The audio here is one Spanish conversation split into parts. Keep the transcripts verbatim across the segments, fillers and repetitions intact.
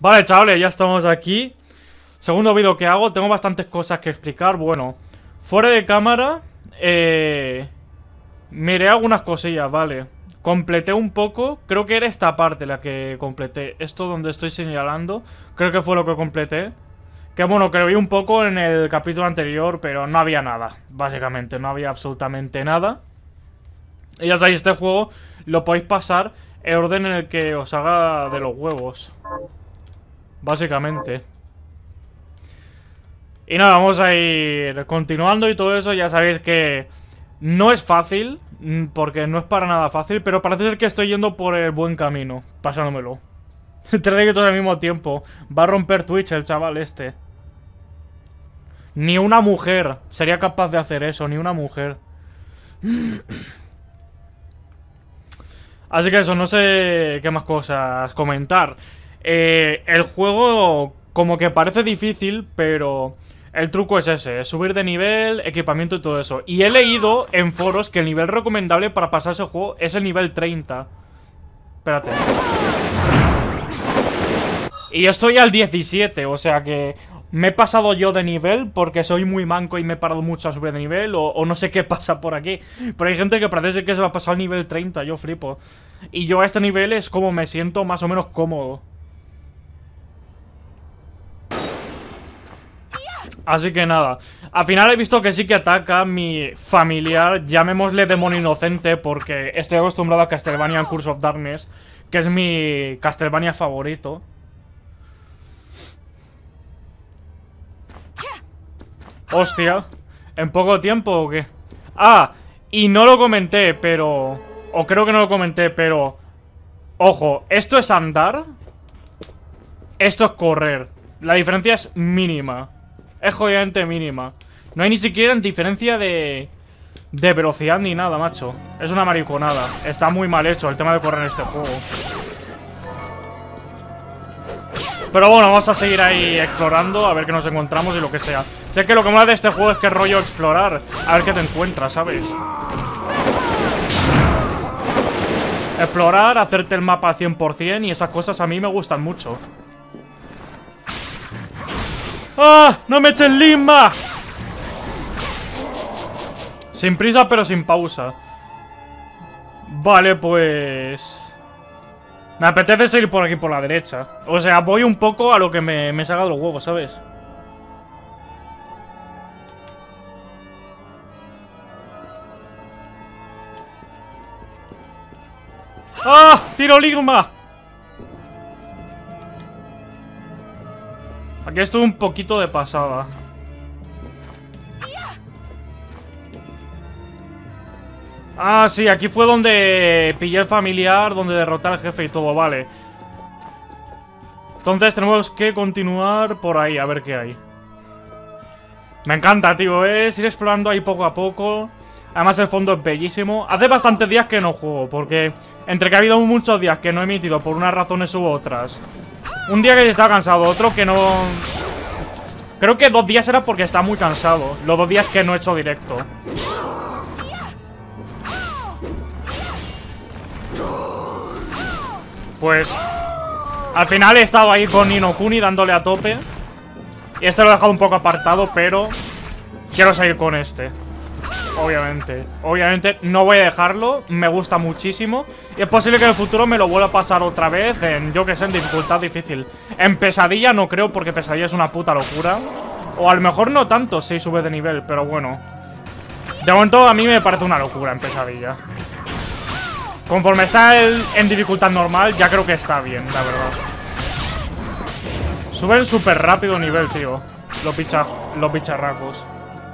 Vale, chavales, ya estamos aquí. Segundo vídeo que hago, tengo bastantes cosas que explicar. Bueno, fuera de cámara eh, miré algunas cosillas, vale. Completé un poco, creo que era esta parte la que completé. Esto donde estoy señalando, creo que fue lo que completé. Que bueno, que lo vi un poco en el capítulo anterior, pero no había nada. Básicamente, no había absolutamente nada. Y ya sabéis, este juego lo podéis pasar en orden en el que os haga de los huevos. Básicamente. Y nada, vamos a ir continuando y todo eso. Ya sabéis que no es fácil, porque no es para nada fácil, pero parece ser que estoy yendo por el buen camino, pasándomelo. Tres directos al mismo tiempo. Va a romper Twitch el chaval este. Ni una mujer sería capaz de hacer eso, ni una mujer. Así que eso, no sé qué más cosas comentar. Eh, el juego como que parece difícil, pero el truco es ese, es subir de nivel, equipamiento y todo eso. Y he leído en foros que el nivel recomendable para pasar ese juego es el nivel treinta. Espérate. Y estoy al diecisiete, o sea que me he pasado yo de nivel porque soy muy manco y me he parado mucho a subir de nivel, o, o no sé qué pasa por aquí. Pero hay gente que parece que se va a pasar al nivel treinta, yo flipo. Y yo a este nivel es como me siento más o menos cómodo. Así que nada, al final he visto que sí que ataca mi familiar, llamémosle demonio inocente, porque estoy acostumbrado a Castlevania and Curse of Darkness, que es mi Castlevania favorito. Hostia, ¿en poco tiempo o qué? Ah, y no lo comenté, pero... O creo que no lo comenté, pero... Ojo, ¿esto es andar? Esto es correr. La diferencia es mínima. Es jodidamente mínima. No hay ni siquiera diferencia de... De velocidad ni nada, macho. Es una mariconada. Está muy mal hecho el tema de correr en este juego. Pero bueno, vamos a seguir ahí explorando, a ver qué nos encontramos y lo que sea. Sé que lo que mola de este juego es que es rollo explorar, a ver qué te encuentras, ¿sabes? Explorar, hacerte el mapa al cien por cien y esas cosas a mí me gustan mucho. ¡Ah! ¡No me echen limba! Sin prisa pero sin pausa. Vale, pues... Me apetece seguir por aquí por la derecha. O sea, voy un poco a lo que me, me salga de los huevos, ¿sabes? ¡Ah! ¡Tiro ligma! Aquí estoy un poquito de pasada. Ah, sí, aquí fue donde pillé el familiar, donde derroté al jefe y todo, vale. Entonces tenemos que continuar por ahí, a ver qué hay. Me encanta, tío, es ir explorando ahí poco a poco. Además el fondo es bellísimo. Hace bastantes días que no juego, porque entre que ha habido muchos días que no he emitido por unas razones u otras. Un día que estaba cansado, otro que no... Creo que dos días era porque estaba muy cansado. Los dos días que no he hecho directo. Pues al final he estado ahí con Ni no Kuni dándole a tope. Y este lo he dejado un poco apartado, pero quiero seguir con este. Obviamente, obviamente no voy a dejarlo. Me gusta muchísimo. Y es posible que en el futuro me lo vuelva a pasar otra vez en, yo que sé, en dificultad difícil. En pesadilla no creo, porque pesadilla es una puta locura. O a lo mejor no tanto si sube de nivel, pero bueno. De momento a mí me parece una locura en pesadilla. Conforme está el, en dificultad normal, ya creo que está bien, la verdad. Suben súper rápido nivel, tío. Los, bicha, los bicharracos.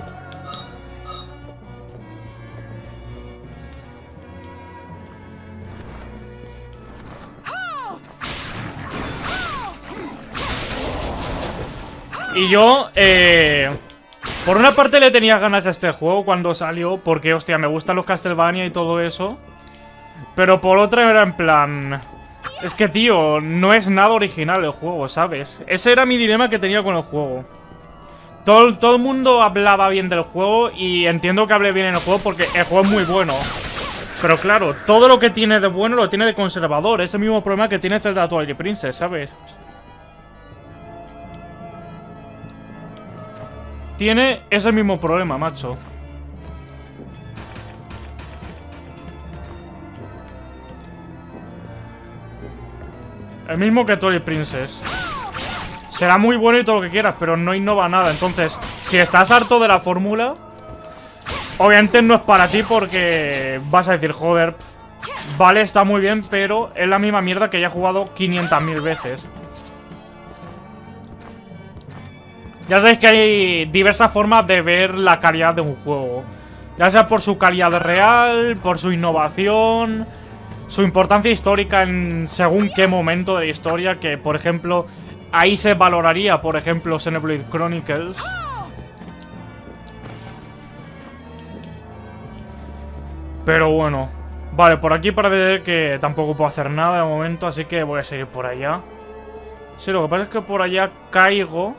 Y yo, eh... por una parte le tenía ganas a este juego cuando salió, porque, hostia, me gustan los Castlevania y todo eso. Pero por otra era en plan... Es que, tío, no es nada original el juego, ¿sabes? Ese era mi dilema que tenía con el juego. Todo, todo el mundo hablaba bien del juego y entiendo que hable bien en el juego porque el juego es muy bueno. Pero claro, todo lo que tiene de bueno lo tiene de conservador. Es el mismo problema que tiene Zelda Twilight Princess, ¿sabes? tiene ese mismo problema, macho. El mismo que Twilight Princess. Será muy bueno y todo lo que quieras, pero no innova nada. Entonces, si estás harto de la fórmula, obviamente no es para ti porque vas a decir, joder, pff, vale, está muy bien, pero es la misma mierda que ya he jugado quinientas mil veces. Ya sabéis que hay diversas formas de ver la calidad de un juego. Ya sea por su calidad real, por su innovación, su importancia histórica en según qué momento de la historia, que por ejemplo, ahí se valoraría, por ejemplo, Xenoblade Chronicles. Pero bueno. Vale, por aquí parece que tampoco puedo hacer nada de momento, así que voy a seguir por allá. Sí, lo que pasa es que por allá caigo.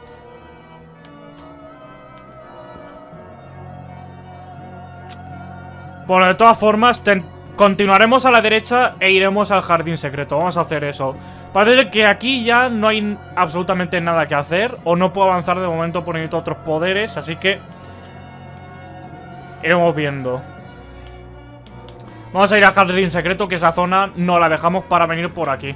Bueno, de todas formas, continuaremos a la derecha e iremos al jardín secreto. Vamos a hacer eso. Parece que aquí ya no hay absolutamente nada que hacer, o no puedo avanzar de momento por necesito otros poderes, así que iremos viendo. Vamos a ir al jardín secreto, que esa zona no la dejamos para venir por aquí.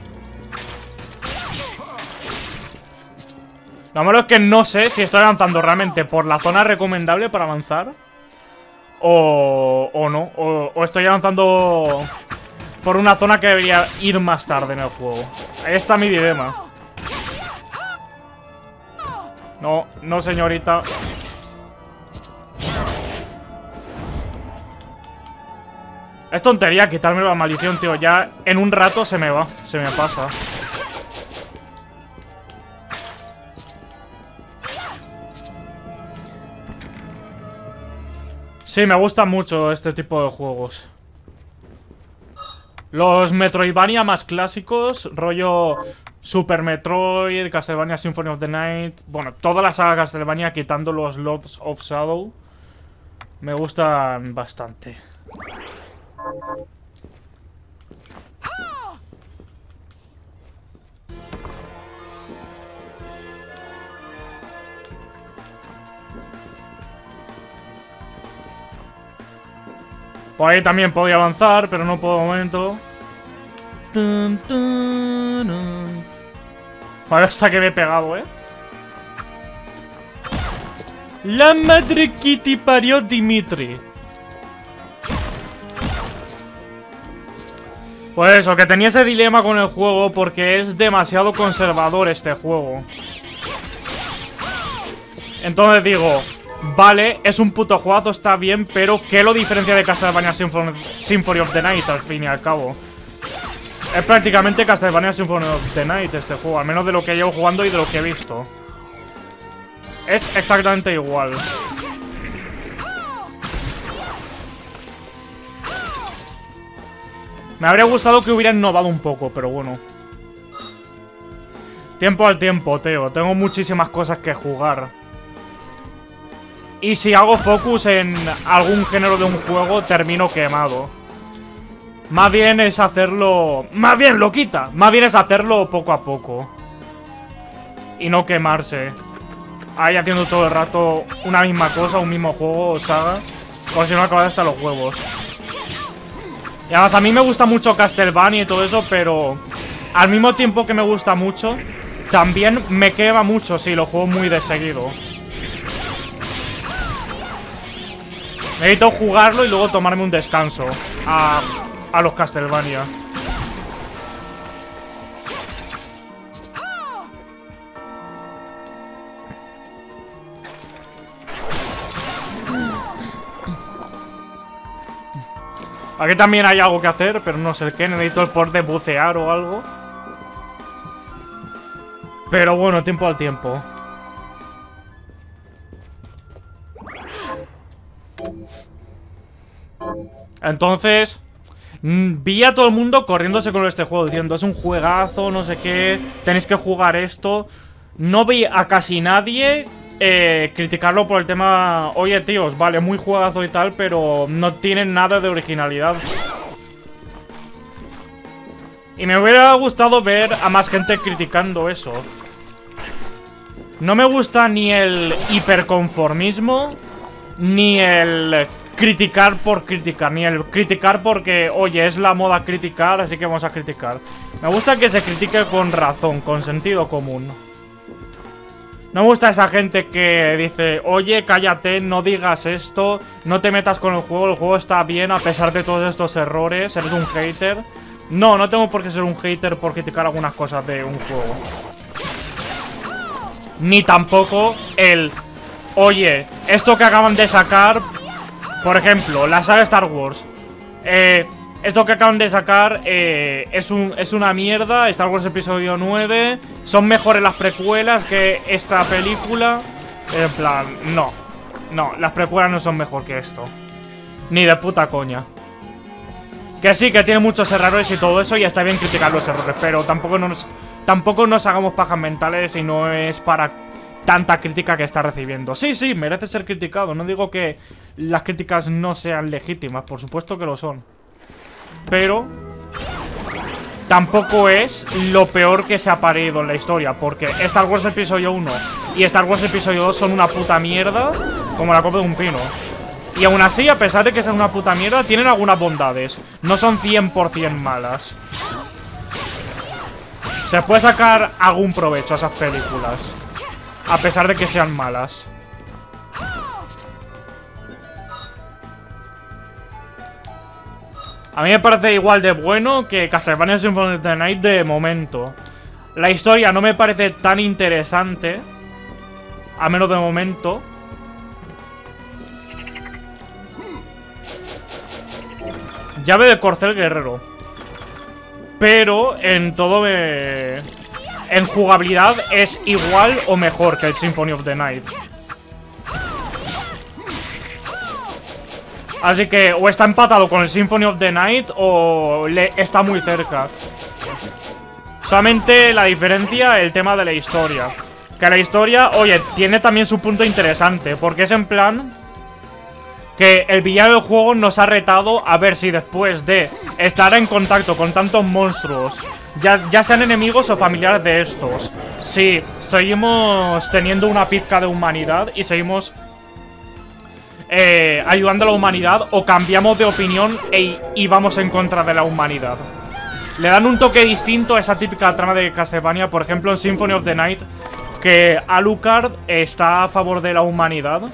Lo malo es que no sé si estoy avanzando realmente por la zona recomendable para avanzar O, o no, o, o estoy avanzando por una zona que debería ir más tarde en el juego. Ahí está mi dilema. No, no señorita. Es tontería quitarme la maldición, tío. Ya en un rato se me va, se me pasa. Sí, me gusta mucho este tipo de juegos. Los Metroidvania más clásicos, rollo Super Metroid, Castlevania Symphony of the Night. Bueno, toda la saga Castlevania quitando los Lords of Shadow, me gustan bastante. Por ahí también podía avanzar, pero no puedo de momento. Vale, hasta que me he pegado, ¿eh? La madre que te parió, Dimitri. Pues eso, que tenía ese dilema con el juego porque es demasiado conservador este juego. Entonces digo, vale, es un puto juegazo, está bien, pero ¿qué lo diferencia de Castlevania Symphony, Symphony of the Night al fin y al cabo? Es prácticamente Castlevania Symphony of the Night este juego, al menos de lo que llevo jugando y de lo que he visto. Es exactamente igual. Me habría gustado que hubiera innovado un poco, pero bueno. Tiempo al tiempo, Teo. Tengo muchísimas cosas que jugar. Y si hago focus en algún género de un juego, termino quemado. Más bien es hacerlo... Más bien, lo quita. Más bien es hacerlo poco a poco. Y no quemarse. Ahí haciendo todo el rato una misma cosa, un mismo juego o saga. Por si no acabas hasta los huevos. Y además a mí me gusta mucho Castlevania y todo eso, pero al mismo tiempo que me gusta mucho, también me quema mucho si lo juego muy de seguido. Necesito jugarlo y luego tomarme un descanso a, a los Castlevania. Aquí también hay algo que hacer, pero no sé el qué. Necesito el poder de bucear o algo. Pero bueno, tiempo al tiempo. Entonces, vi a todo el mundo corriéndose con este juego, diciendo, es un juegazo, no sé qué, tenéis que jugar esto. No vi a casi nadie eh, criticarlo por el tema, oye tíos, vale, muy juegazo y tal, pero no tienen nada de originalidad. Y me hubiera gustado ver a más gente criticando eso. No me gusta ni el hiperconformismo, ni el criticar por criticar, ni el criticar porque, oye, es la moda criticar, así que vamos a criticar. Me gusta que se critique con razón, con sentido común. No me gusta esa gente que dice, oye, cállate, no digas esto, no te metas con el juego, el juego está bien a pesar de todos estos errores, eres un hater. No, no tengo por qué ser un hater por criticar algunas cosas de un juego. Ni tampoco el, oye, esto que acaban de sacar, por ejemplo, la saga Star Wars. Eh, esto que acaban de sacar eh, es, un, es una mierda, Star Wars Episodio nueve. Son mejores las precuelas que esta película. En plan, no. No, las precuelas no son mejor que esto. Ni de puta coña. Que sí, que tiene muchos errores y todo eso, y está bien criticar los errores, pero tampoco nos, tampoco nos hagamos pajas mentales y no es para tanta crítica que está recibiendo. Sí, sí, merece ser criticado. No digo que las críticas no sean legítimas, por supuesto que lo son. Pero tampoco es lo peor que se ha parido en la historia, porque Star Wars Episodio uno y Star Wars Episodio dos son una puta mierda, como la copa de un pino. Y aún así, a pesar de que sean una puta mierda, tienen algunas bondades. No son cien por cien malas. Se puede sacar algún provecho a esas películas, a pesar de que sean malas. A mí me parece igual de bueno que Castlevania Symphony of the Night de momento. La historia no me parece tan interesante, a menos de momento. Llave de corcel guerrero. Pero en todo me... en jugabilidad es igual o mejor que el Symphony of the Night. Así que o está empatado con el Symphony of the Night o le está muy cerca. Solamente la diferencia, el tema de la historia. Que la historia, oye, tiene también su punto interesante, porque es en plan que el villano del juego nos ha retado a ver si después de estar en contacto con tantos monstruos, ya, ya sean enemigos o familiares de estos, si seguimos teniendo una pizca de humanidad y seguimos eh, ayudando a la humanidad, o cambiamos de opinión e, y vamos en contra de la humanidad. Le dan un toque distinto a esa típica trama de Castlevania, por ejemplo en Symphony of the Night, que Alucard está a favor de la humanidad.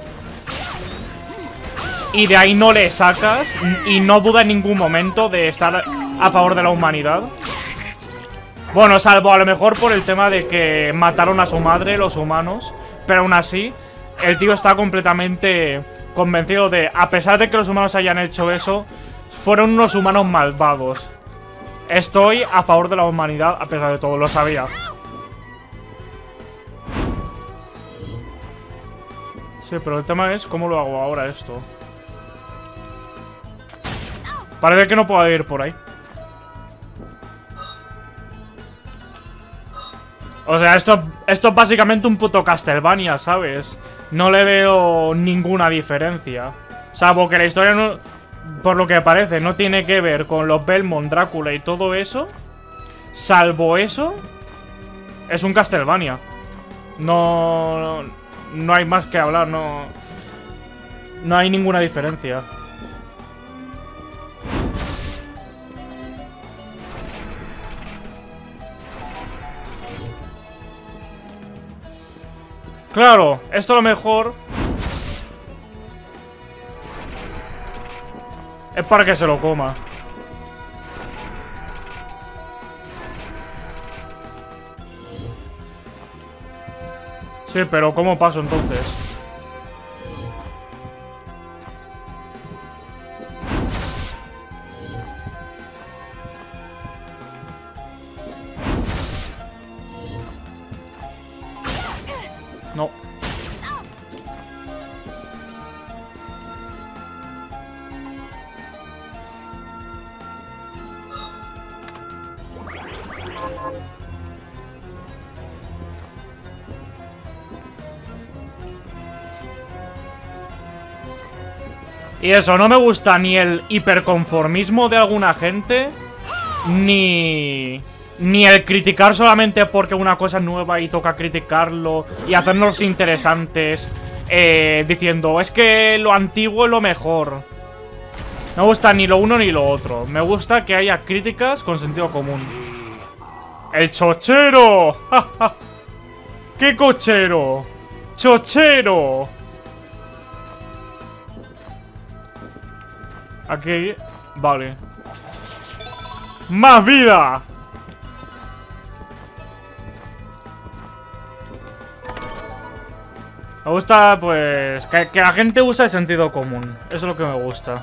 Y de ahí no le sacas y no duda en ningún momento de estar a favor de la humanidad. Bueno, salvo a lo mejor por el tema de que mataron a su madre los humanos. Pero aún así, el tío está completamente convencido de, a pesar de que los humanos hayan hecho eso, fueron unos humanos malvados. Estoy a favor de la humanidad a pesar de todo, lo sabía. Sí, pero el tema es cómo lo hago ahora esto. Parece que no puedo ir por ahí. O sea, esto, esto es básicamente un puto Castlevania, ¿sabes? No le veo ninguna diferencia. Salvo que la historia, no, por lo que parece, no tiene que ver con los Belmont, Drácula y todo eso. Salvo eso, es un Castlevania. No, no hay más que hablar, no, no hay ninguna diferencia. Claro, esto a lo mejor es para que se lo coma. Sí, pero ¿cómo paso entonces? No. Y eso, no me gusta ni el hiperconformismo de alguna gente, ni Ni el criticar solamente porque una cosa es nueva y toca criticarlo y hacernos interesantes, eh, diciendo, es que lo antiguo es lo mejor. No me gusta ni lo uno ni lo otro. Me gusta que haya críticas con sentido común. ¡El chochero! ¡Ja, ja! ¡Qué cochero! ¡Chochero! Aquí... Vale. ¡Más vida! Me gusta, pues... Que, que la gente use el sentido común. Eso es lo que me gusta.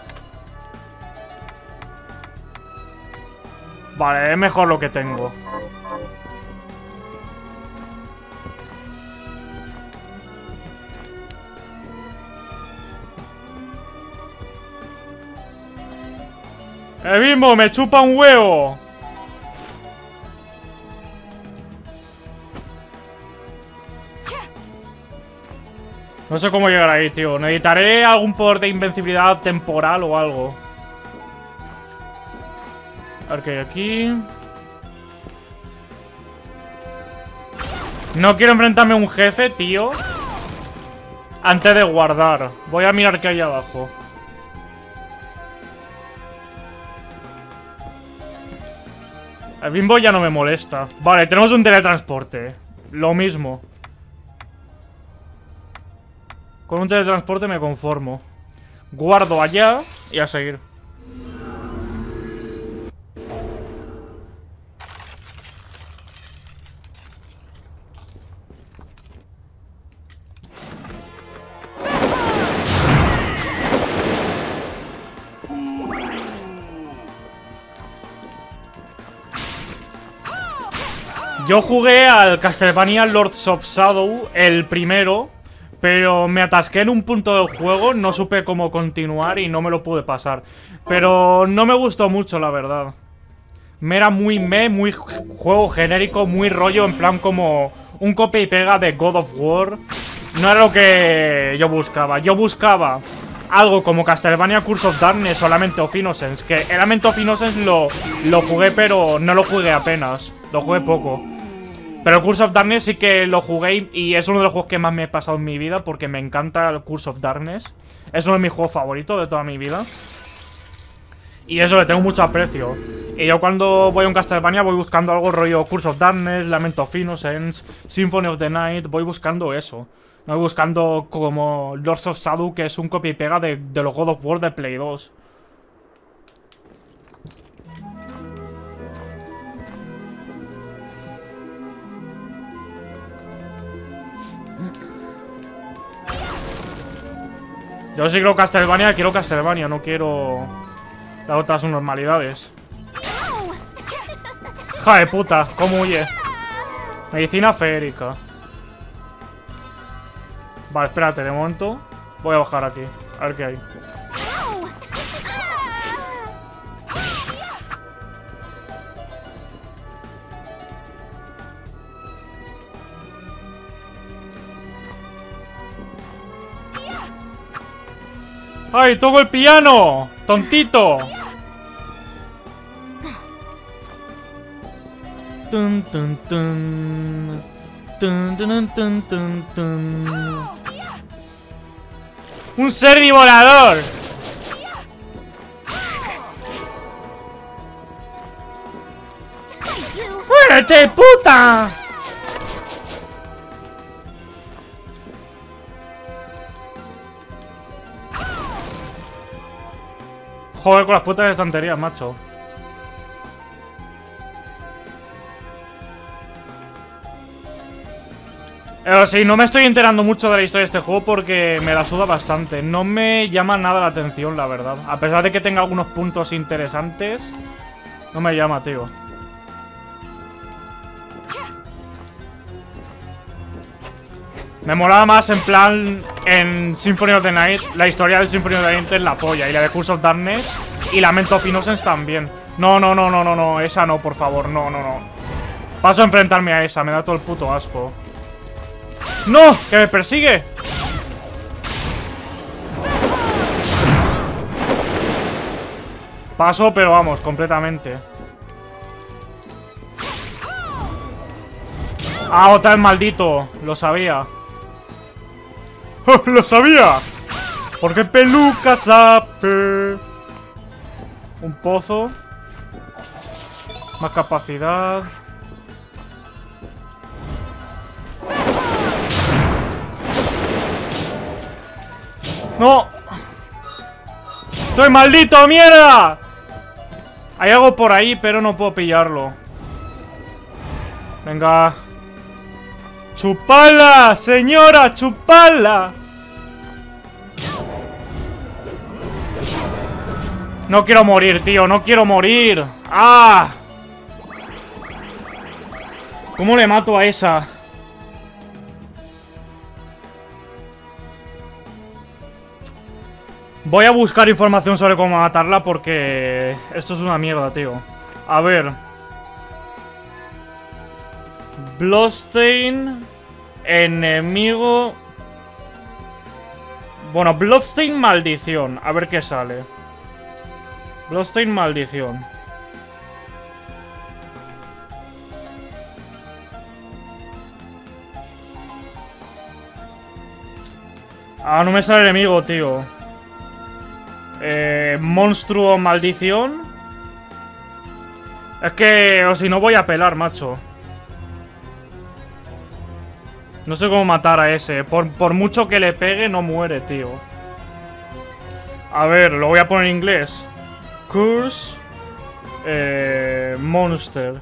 Vale, es mejor lo que tengo. El mismo me chupa un huevo. No sé cómo llegar ahí, tío. Necesitaré algún poder de invencibilidad temporal o algo. A ver qué hay aquí. No quiero enfrentarme a un jefe, tío, antes de guardar. Voy a mirar qué hay abajo. El bimbo ya no me molesta. Vale, tenemos un teletransporte. Lo mismo. Con un teletransporte me conformo. Guardo allá y a seguir. Yo jugué al Castlevania Lords of Shadow, el primero, pero me atasqué en un punto del juego, no supe cómo continuar y no me lo pude pasar. Pero no me gustó mucho, la verdad. Me era muy me, muy juego genérico, muy rollo, en plan como un copia y pega de God of War. No era lo que yo buscaba. Yo buscaba algo como Castlevania Curse of Darkness o Lament of Innocence. Que el Lament of Innocence lo, lo jugué, pero no lo jugué apenas. Lo jugué poco. Pero el Curse of Darkness sí que lo jugué y es uno de los juegos que más me he pasado en mi vida porque me encanta el Curse of Darkness. Es uno de mis juegos favoritos de toda mi vida. Y eso le tengo mucho aprecio. Y yo cuando voy a un Castlevania voy buscando algo rollo Curse of Darkness, Lament of Innocence, Symphony of the Night. Voy buscando eso. No voy buscando como Lords of Shadow, que es un copia y pega de, de los God of War de Play dos. Yo sí quiero Castlevania, quiero Castlevania, no quiero las otras normalidades. ¡Ja de puta! ¿Cómo huye? Medicina feérica. Vale, espérate, de momento voy a bajar aquí, a ver qué hay. ¡Ay, toco el piano! ¡Tontito! Tun, tun, tun. Tun, tun, tun, tun, tun. ¡Un ser divorador! ¡Muérete, puta! Joder, con las putas estanterías, macho. Pero sí, no me estoy enterando mucho de la historia de este juego porque me la suda bastante. No me llama nada la atención, la verdad. A pesar de que tenga algunos puntos interesantes, no me llama, tío. Me molaba más en plan en Symphony of the Night. La historia del Symphony of the Night es la polla. Y la de Curse of Darkness y Lament of Innocence también. No, no, no, no, no, no. Esa no, por favor. No, no, no. Paso a enfrentarme a esa. Me da todo el puto asco. ¡No! ¡Que me persigue! Paso, pero vamos, completamente. Ah, otra vez maldito. Lo sabía. ¡Lo sabía! Porque peluca sabe. Un pozo. Más capacidad. ¡No! ¡Soy maldito, mierda! Hay algo por ahí, pero no puedo pillarlo. Venga. ¡Chupala, señora! ¡Chupala! No quiero morir, tío. No quiero morir. ¡Ah! ¿Cómo le mato a esa? Voy a buscar información sobre cómo matarla porque esto es una mierda, tío. A ver. Bloodstain. Enemigo. Bueno, Bloodstain maldición. A ver qué sale. Bloodstain maldición. Ah, no me sale el enemigo, tío. Eh, monstruo maldición. Es que, o si no voy a pelar, macho. No sé cómo matar a ese. Por, por mucho que le pegue, no muere, tío. A ver, lo voy a poner en inglés. Curse. Eh, monster.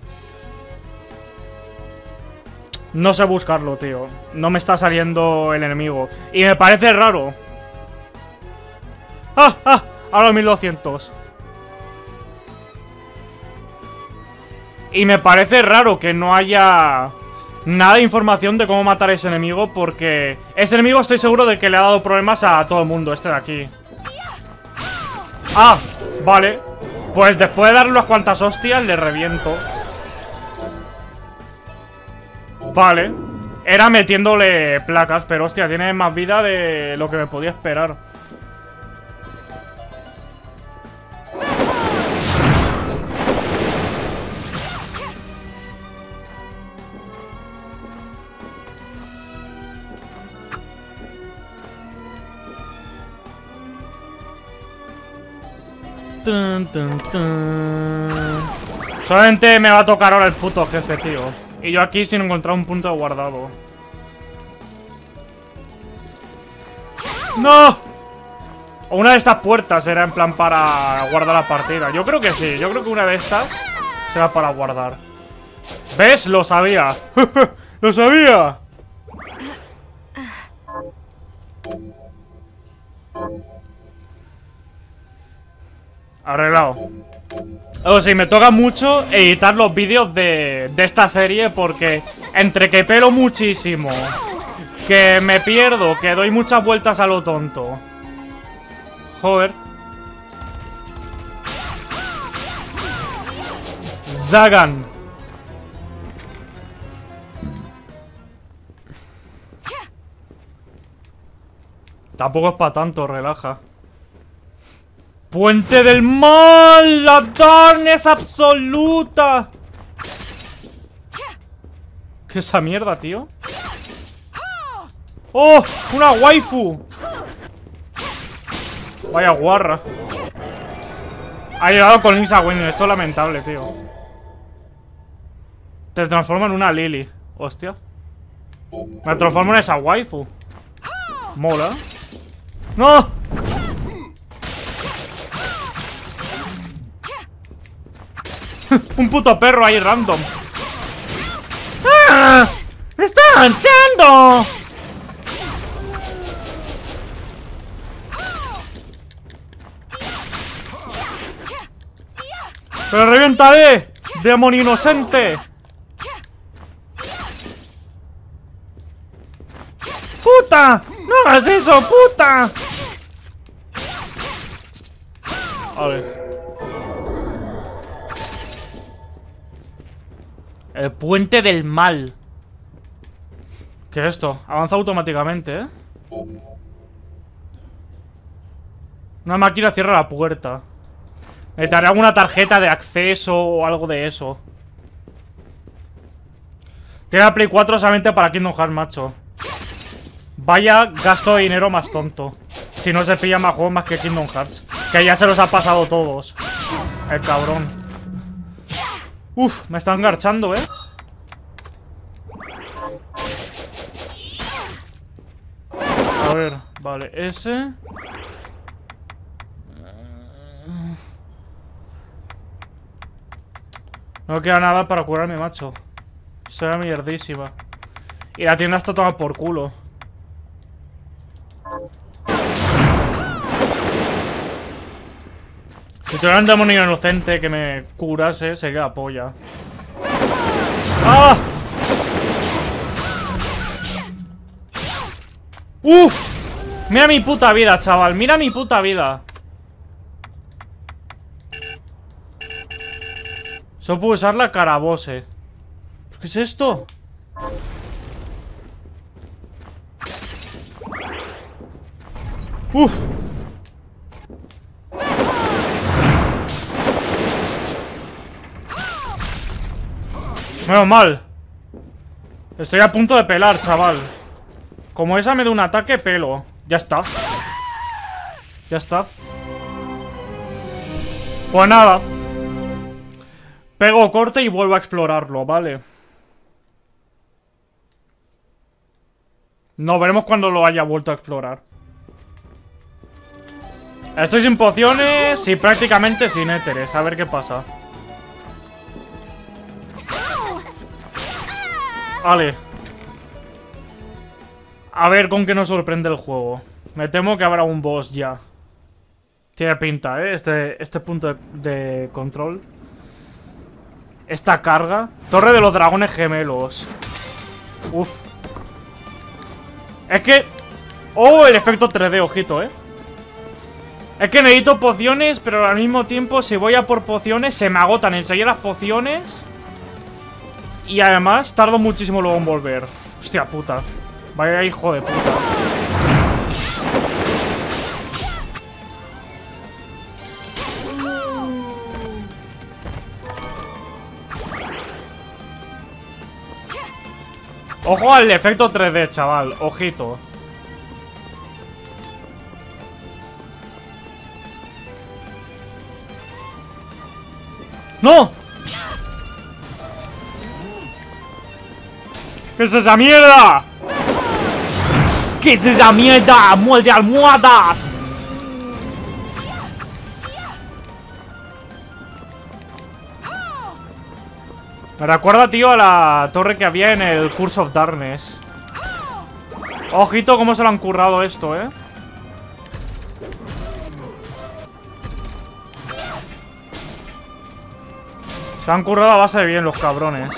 No sé buscarlo, tío. No me está saliendo el enemigo. Y me parece raro. ¡Ah! ¡Ah! Ahora mil doscientos. Y me parece raro que no haya nada de información de cómo matar a ese enemigo, porque ese enemigo estoy seguro de que le ha dado problemas a todo el mundo, este de aquí. ¡Ah! Vale. Pues después de darle unas cuantas hostias, le reviento. Vale. Era metiéndole placas, pero hostia, tiene más vida de lo que me podía esperar. Tun, tun, tun. Solamente me va a tocar ahora el puto jefe, tío. Y yo aquí sin encontrar un punto guardado. ¡No! O una de estas puertas era en plan para guardar la partida. Yo creo que sí. Yo creo que una de estas será para guardar. ¿Ves? Lo sabía. ¡Lo sabía! Arreglado. O sea, me toca mucho editar los vídeos de, de esta serie porque entre que pelo muchísimo, que me pierdo, que doy muchas vueltas a lo tonto. Joder. Zagan. Tampoco es para tanto, relaja. ¡Puente del mal! ¡La darkness absoluta! ¿Qué es esa mierda, tío? ¡Oh! ¡Una waifu! Vaya guarra. Ha llegado con Lisa Wayne. Esto es lamentable, tío. Te transforma en una Lily. Hostia. Me transformo en esa waifu. Mola. ¡No! Un puto perro ahí random. ¡Ah! ¡Me está manchando! ¡Pero revientaré! ¡Demonio inocente! ¡Puta! ¡No hagas eso, puta! A ver. El puente del mal. ¿Qué es esto? Avanza automáticamente, ¿eh? Una máquina cierra la puerta. Necesitaré alguna tarjeta de acceso o algo de eso. Tiene la Play cuatro solamente para Kingdom Hearts, macho. Vaya gasto de dinero más tonto. Si no se pilla más juegos más que Kingdom Hearts. Que ya se los ha pasado todos. El cabrón. Uf, me están garchando, eh. A ver, vale, ese. No queda nada para curarme, macho. Será mierdísima. Y la tienda está toda por culo. Si tuviera un demonio inocente que me curase, sería polla. ¡Ah! ¡Uf! Mira mi puta vida, chaval. Mira mi puta vida. Solo puedo usar la carabose. ¿Qué es esto? ¡Uf! Menos mal. Estoy a punto de pelar, chaval. Como esa me da un ataque, pelo. Ya está. Ya está. Pues nada. Pego corte y vuelvo a explorarlo, ¿vale? No, veremos cuando lo haya vuelto a explorar. Estoy sin pociones y prácticamente sin éteres. A ver qué pasa. Vale. A ver con qué nos sorprende el juego. Me temo que habrá un boss ya. Tiene pinta, ¿eh? Este, este punto de, de control. Esta carga. Torre de los dragones gemelos. Uf. Es que... Oh, el efecto tres D, ojito, ¿eh? Es que necesito pociones, pero al mismo tiempo si voy a por pociones se me agotan enseguida las pociones. Y además tardo muchísimo luego en volver. Hostia puta. Vaya hijo de puta. Ojo al efecto tres D, chaval. Ojito. ¡No! ¿Qué es esa mierda? ¿Qué es esa mierda? ¡Muerde almohadas! Me recuerda, tío, a la torre que había en el Curse of Darkness. Ojito cómo se lo han currado esto, ¿eh? Se han currado a base de bien los cabrones.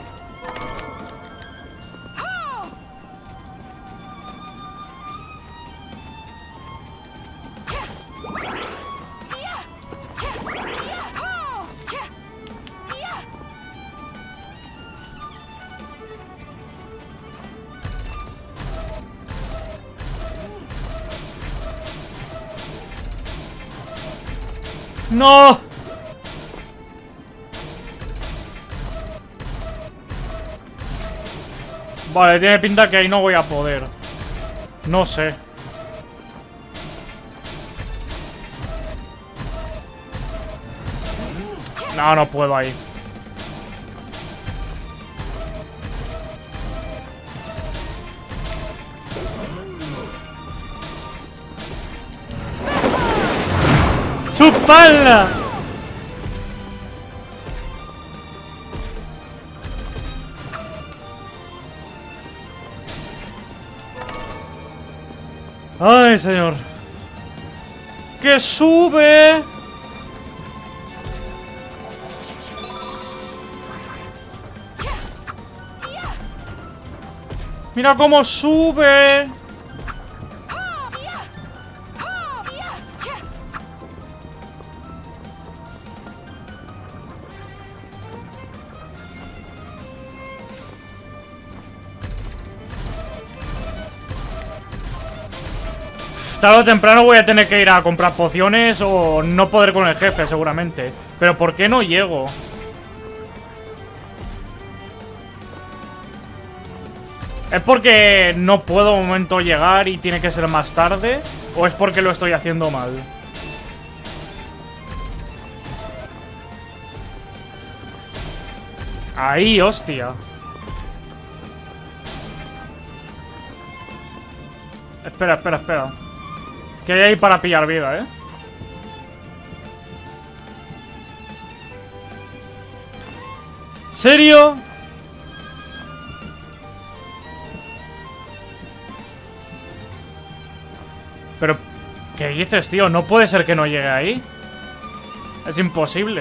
¡No! Vale, tiene pinta que ahí no voy a poder. No sé. No, no puedo ahí. ¡Chupala! ¡Ay, señor! ¡Que sube! ¡Mira cómo sube! Tarde o temprano voy a tener que ir a comprar pociones o no poder con el jefe, seguramente. Pero ¿por qué no llego? ¿Es porque no puedo un momento llegar y tiene que ser más tarde? ¿O es porque lo estoy haciendo mal? Ahí, hostia. Espera, espera, espera. Que hay ahí para pillar vida, ¿eh? ¿Serio? Pero, ¿qué dices, tío? No puede ser que no llegue ahí. Es imposible.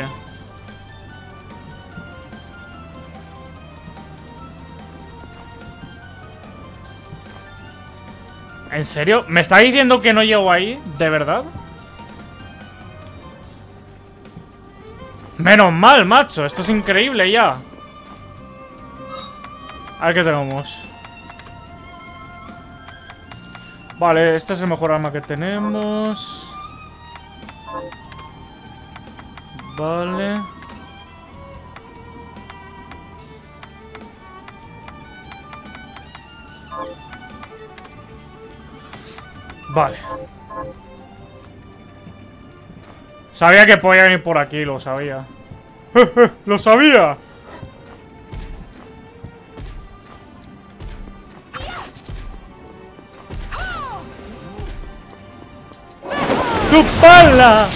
¿En serio? ¿Me está diciendo que no llego ahí? ¿De verdad? Menos mal, macho. Esto es increíble ya. A ver qué tenemos. Vale, este es el mejor arma que tenemos. Vale. Vale. Sabía que podía venir por aquí, lo sabía. ¡Lo sabía! ¡Tu pala!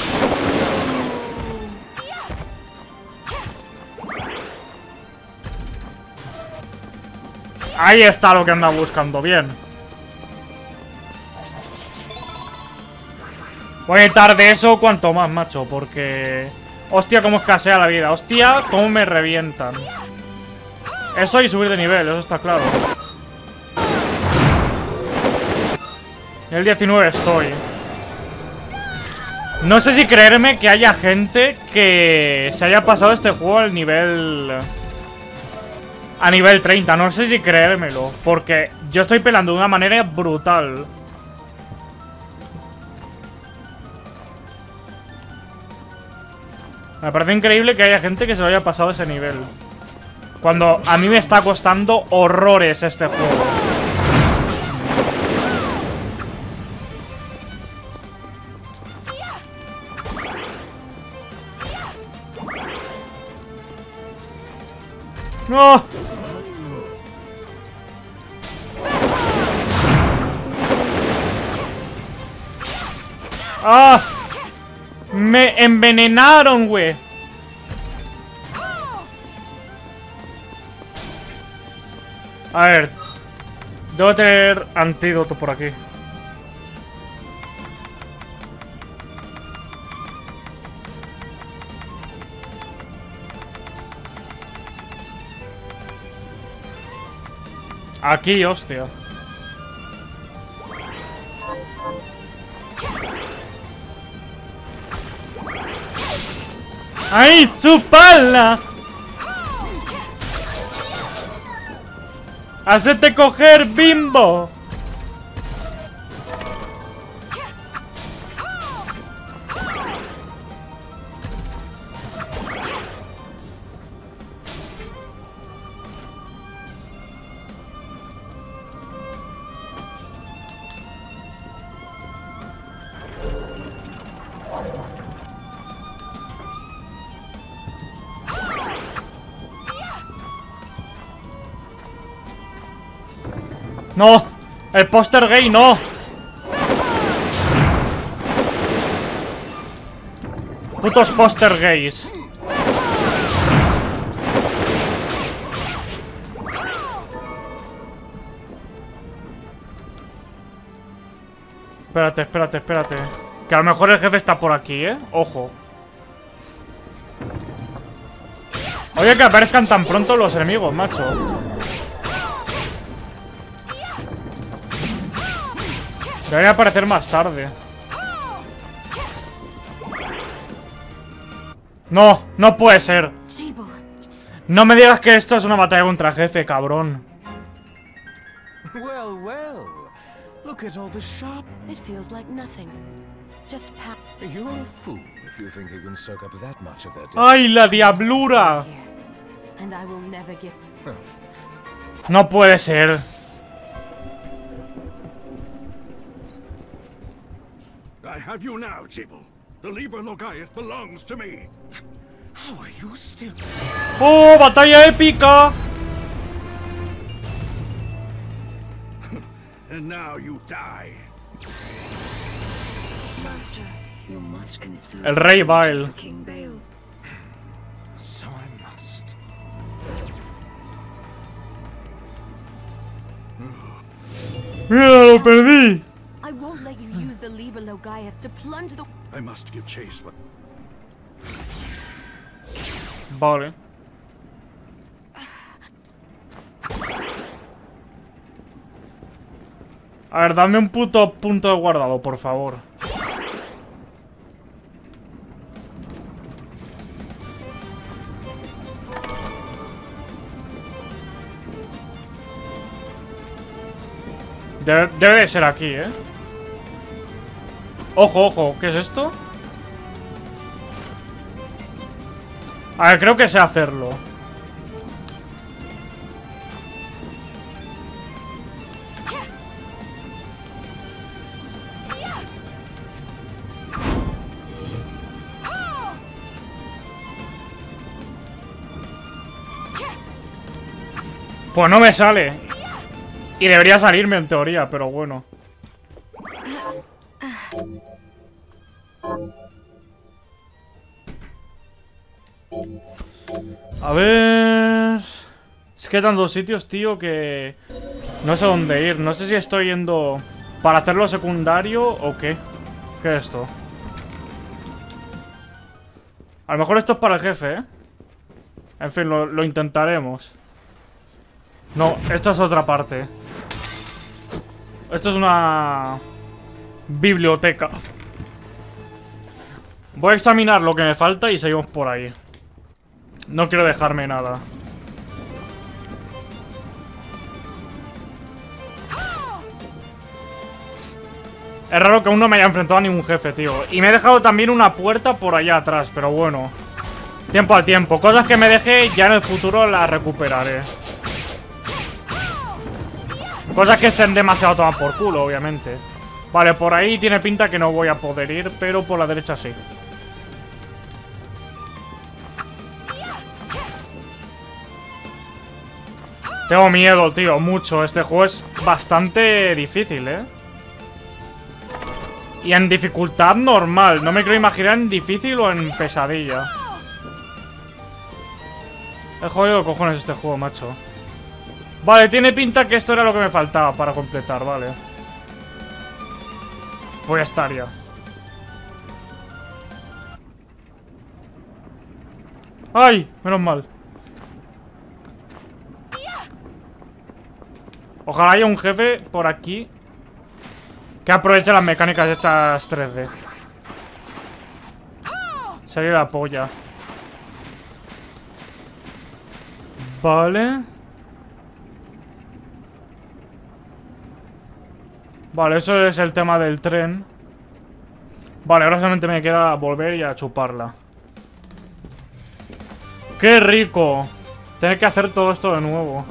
Ahí está lo que anda buscando, bien. Voy a editar de eso cuanto más, macho, porque... Hostia, cómo escasea la vida. Hostia, cómo me revientan. Eso y subir de nivel, eso está claro. En el diecinueve estoy. No sé si creerme que haya gente que se haya pasado este juego al nivel... A nivel treinta, no sé si creérmelo. Porque yo estoy pelando de una manera brutal. Me parece increíble que haya gente que se lo haya pasado ese nivel. Cuando a mí me está costando horrores este juego. ¡No! ¡Ah! Me envenenaron, güey. A ver. Debo tener antídoto por aquí. Aquí, hostia. ¡Ay, chupala! ¡Hacete coger, bimbo! ¡No! ¡El póster gay no! Putos póster gays. Espérate, espérate, espérate. Que a lo mejor el jefe está por aquí, ¿eh? Ojo. Oye, que aparezcan tan pronto los enemigos, macho. Debería aparecer más tarde. No, no puede ser. No me digas que esto es una batalla contra jefe, cabrón. Well, well. Look at all the shop. It feels like nothing. Just pa You're a fool if you think you can soak up that much of their day. ¡Ay, la diablura! And I will never get... No puede ser. have you now, Jibble. The Liber Logaeth belongs to me. How are you still? ¡Oh, batalla épica! And now you die. Master, you must consume El rey Bael. King Bael. So I must. ¡Mira, lo perdí! I won't let you use the Liber Logaeth to plunge the... I must give chase, but Vale. A ver, dame un puto punto de guardado, por favor. Debe, debe de ser aquí, ¿eh? Ojo, ojo, ¿qué es esto? A ver, creo que sé hacerlo. Pues no me sale. Y debería salirme en teoría, pero bueno. A ver... Es que hay tantos sitios, tío, que... No sé dónde ir. No sé si estoy yendo para hacerlo secundario o qué. ¿Qué es esto? A lo mejor esto es para el jefe, ¿eh? En fin, lo, lo intentaremos. No, esto es otra parte. Esto es una... biblioteca. Voy a examinar lo que me falta y seguimos por ahí. No quiero dejarme nada. Es raro que aún no me haya enfrentado a ningún jefe, tío. Y me he dejado también una puerta por allá atrás, pero bueno. Tiempo al tiempo. Cosas que me deje ya en el futuro las recuperaré. Cosas que estén demasiado tomadas por culo, obviamente. Vale, por ahí tiene pinta que no voy a poder ir, pero por la derecha sí. Tengo miedo, tío, mucho. Este juego es bastante difícil, ¿eh? Y en dificultad normal. No me quiero imaginar en difícil o en pesadilla. He jodido cojones este juego, macho. Vale, tiene pinta que esto era lo que me faltaba para completar, vale. Voy a estar ya. ¡Ay! Menos mal. Ojalá haya un jefe por aquí que aproveche las mecánicas de estas tres D. Sería la polla. Vale. Vale, eso es el tema del tren. Vale, ahora solamente me queda volver y a chuparla. ¡Qué rico! Tener que hacer todo esto de nuevo.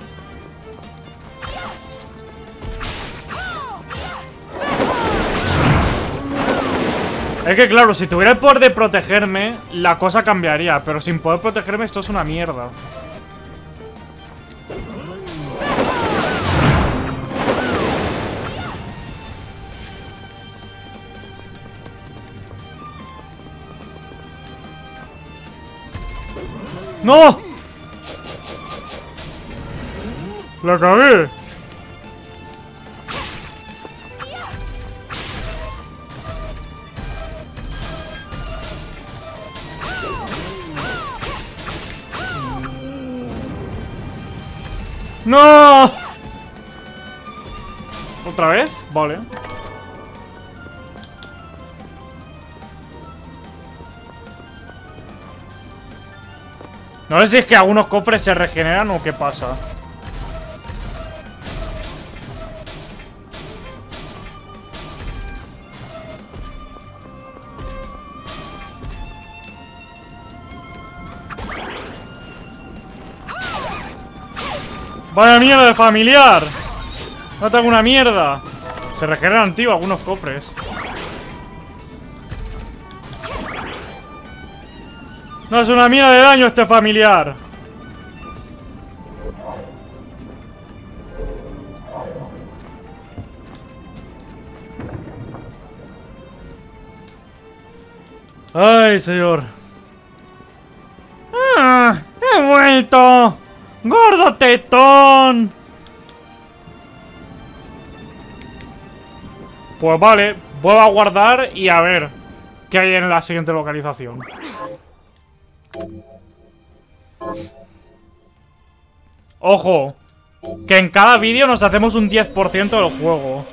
Es que claro, si tuviera el poder de protegerme, la cosa cambiaría. Pero sin poder protegerme esto es una mierda. ¡No! ¡La cagué! ¡No! ¿Otra vez? Vale. No sé si es que algunos cofres se regeneran o qué pasa. ¡Vaya mierda de familiar! No tengo una mierda. Se regeneran, tío, algunos cofres. No es una mina de daño este familiar. Ay, señor. ¡Ah! ¡He vuelto! ¡Gordo tetón! Pues vale, vuelvo a guardar y a ver qué hay en la siguiente localización. Ojo, que en cada vídeo nos hacemos un diez por ciento del juego.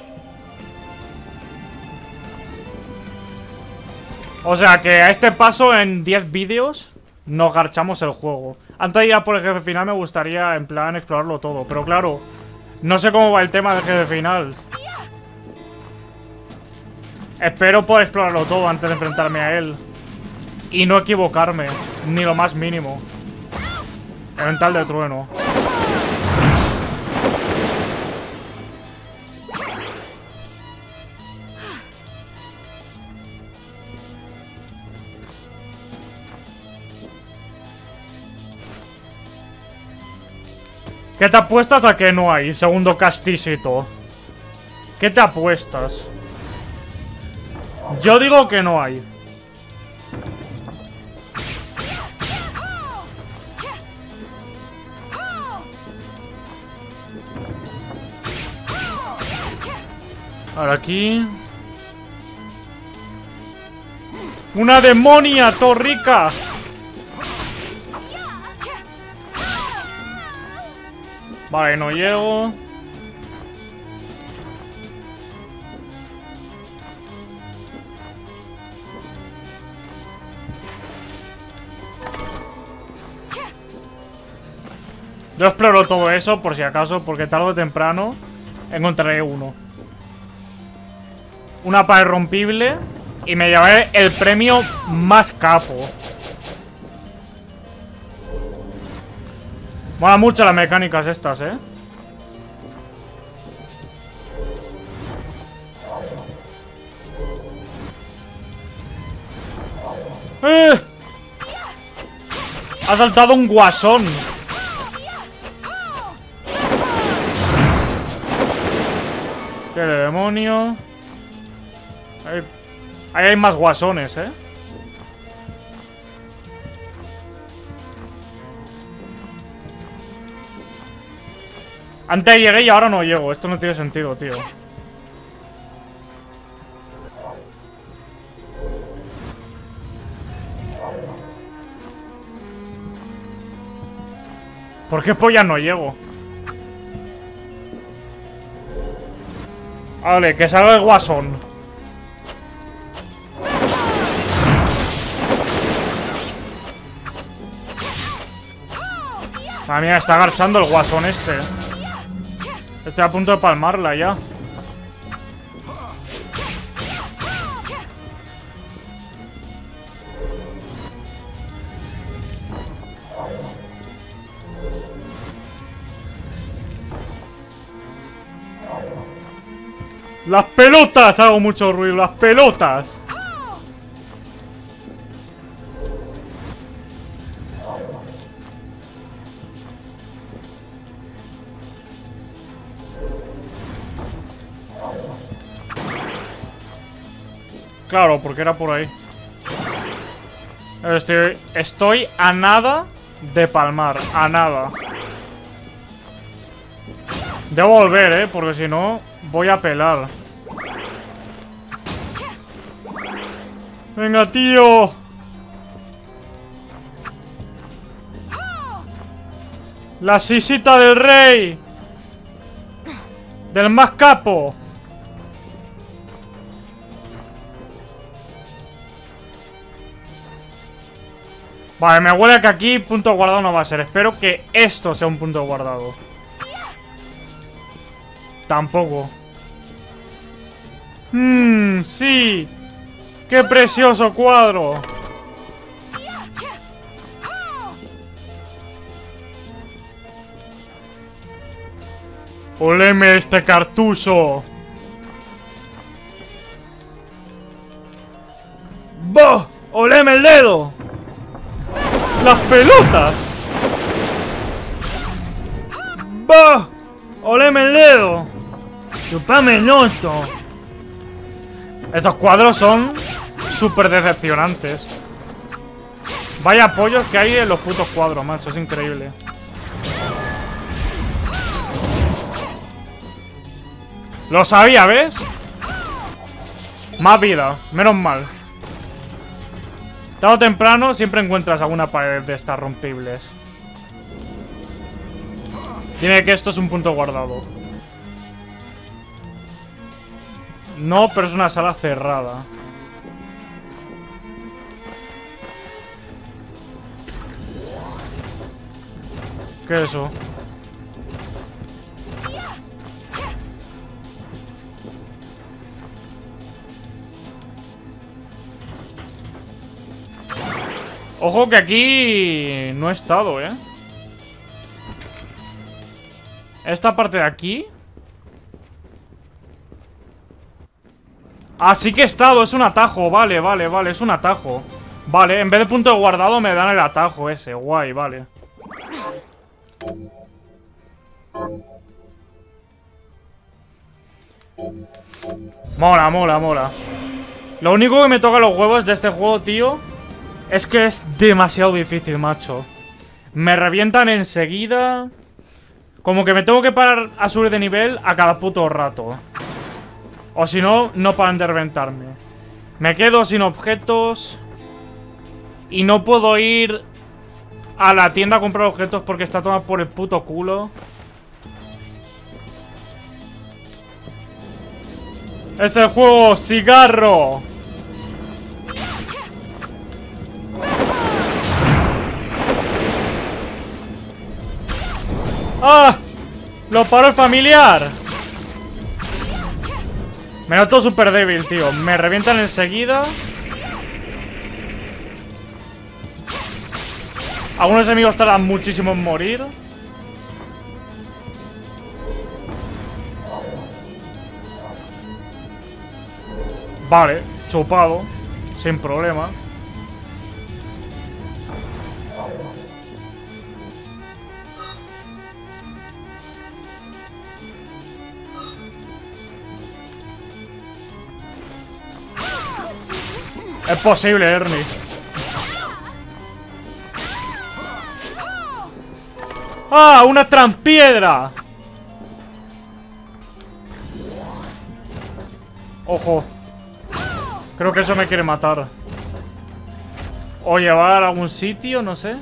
O sea que a este paso, en diez vídeos, nos garchamos el juego. Antes de ir a por el jefe final me gustaría, en plan, explorarlo todo. Pero claro, no sé cómo va el tema del jefe final. Espero poder explorarlo todo antes de enfrentarme a él. Y no equivocarme, ni lo más mínimo. Elemental de trueno. ¿Qué te apuestas a que no hay? Segundo castisito. ¿Qué te apuestas? Yo digo que no hay. Ahora aquí. ¡Una demonia, torrica! Vale, no llego. Yo exploro todo eso por si acaso, porque tarde o temprano encontraré uno. Una pared rompible y me llevaré el premio más capo. Mola mucho las mecánicas estas, ¿eh? ¡Eh! Ha saltado un guasón. ¡Qué demonio! Ahí, ahí hay más guasones, ¿eh? Antes llegué y ahora no llego. Esto no tiene sentido, tío. ¿Por qué polla no llego? Vale, que salga el guasón. Madre mía, está agarchando el guasón este. Estoy a punto de palmarla ya. ¡Las pelotas! Hago mucho ruido. ¡Las pelotas! Claro, porque era por ahí. Estoy, estoy a nada de palmar. A nada. Debo volver, eh, porque si no voy a pelar. Venga, tío. La sisita del rey. Del más capo. Vale, me huele que aquí punto guardado no va a ser. Espero que esto sea un punto guardado. Tampoco. Mmm, sí. ¡Qué precioso cuadro! ¡Oleme este cartucho! ¡Boh! ¡Oleme el dedo! ¡Las pelotas! ¡Bah! ¡Oleme el dedo! ¡Chupame el noto! Estos cuadros son súper decepcionantes. Vaya apoyos que hay en los putos cuadros, macho. Es increíble. Lo sabía, ¿ves? Más vida. Menos mal. Tarde o temprano siempre encuentras alguna pared de estas rompibles. Dime que esto es un punto guardado. No, pero es una sala cerrada. ¿Qué es eso? Ojo que aquí no he estado, ¿eh? Esta parte de aquí. Ah, sí que he estado, es un atajo. Vale, vale, vale, es un atajo. Vale, en vez de punto de guardado me dan el atajo ese. Guay, vale. Mola, mola, mola. Lo único que me toca los huevos de este juego, tío, es que es demasiado difícil, macho. Me revientan enseguida. Como que me tengo que parar a subir de nivel a cada puto rato. O si no, no paran de reventarme. Me quedo sin objetos. Y no puedo ir a la tienda a comprar objetos porque está tomada por el puto culo. ¡Es el juego cigarro! ¡Ah! ¡Lo paró el familiar! Me noto súper débil, tío. Me revientan enseguida. Algunos enemigos tardan muchísimo en morir. Vale, chupado. Sin problema. Es posible, Ernie. ¡Ah! ¡Una trampiedra! Ojo. Creo que eso me quiere matar. O llevar a algún sitio, no sé.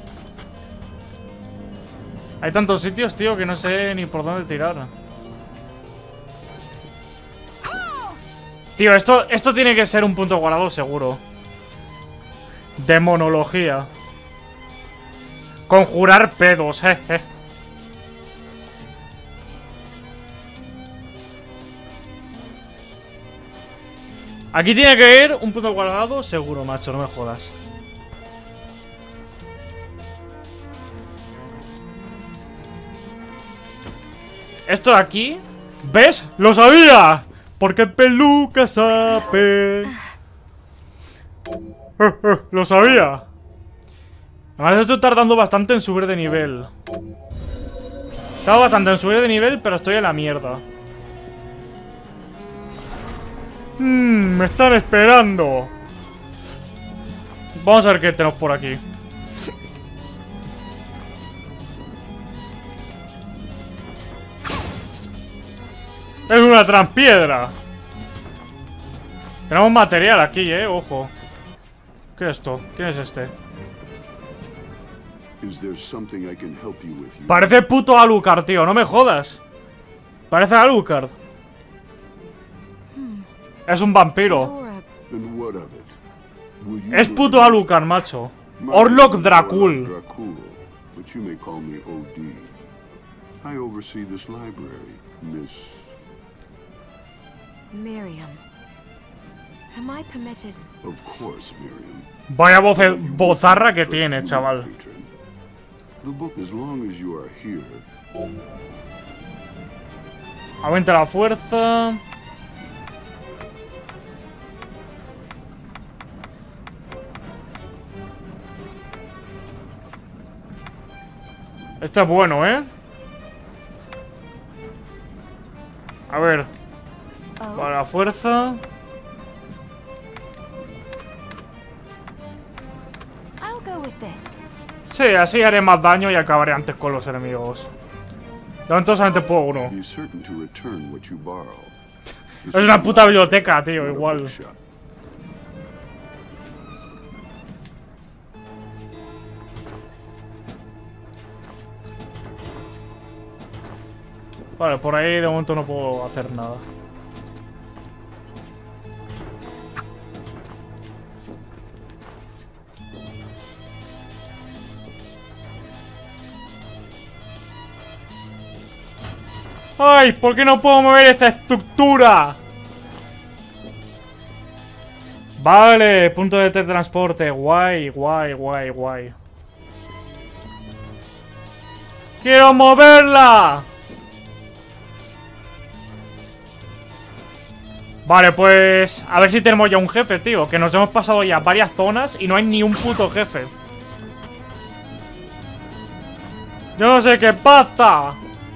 Hay tantos sitios, tío, que no sé ni por dónde tirar. Tío, esto, esto tiene que ser un punto guardado seguro. Demonología. Conjurar pedos, eh, eh. Aquí tiene que ir un punto guardado seguro, macho, no me jodas. Esto de aquí, ¿ves? ¡Lo sabía! Porque peluca sabe. Lo sabía. Además estoy tardando bastante en subir de nivel. He tardado bastante en subir de nivel, pero estoy en la mierda. Mmm, me están esperando. Vamos a ver qué tenemos por aquí. Es una trampiedra. Tenemos material aquí, eh, ojo. ¿Qué es esto? ¿Quién es este? Parece puto Alucard, tío, no me jodas. Parece Alucard. Es un vampiro. Es puto Alucard, macho. Orlok Dracul. Miriam. Am I permitted? Of course, Miriam. Vaya voz bozarra que tiene, chaval. The book, as long as you are here. Aumenta la fuerza. Este es bueno, ¿eh? A ver. Oh, Para la fuerza. I'll go with this. Sí, así haré más daño y acabaré antes con los enemigos. De momento solamente puedo uno. Be certain to return what you borrow. Es una puta biblioteca, tío, igual. Vale, por ahí de momento no puedo hacer nada. ¡Ay! ¿Por qué no puedo mover esa estructura? Vale, punto de teletransporte. Guay, guay, guay, guay. ¡Quiero moverla! Vale, pues... A ver si tenemos ya un jefe, tío. Que nos hemos pasado ya varias zonas y no hay ni un puto jefe. Yo no sé qué pasa.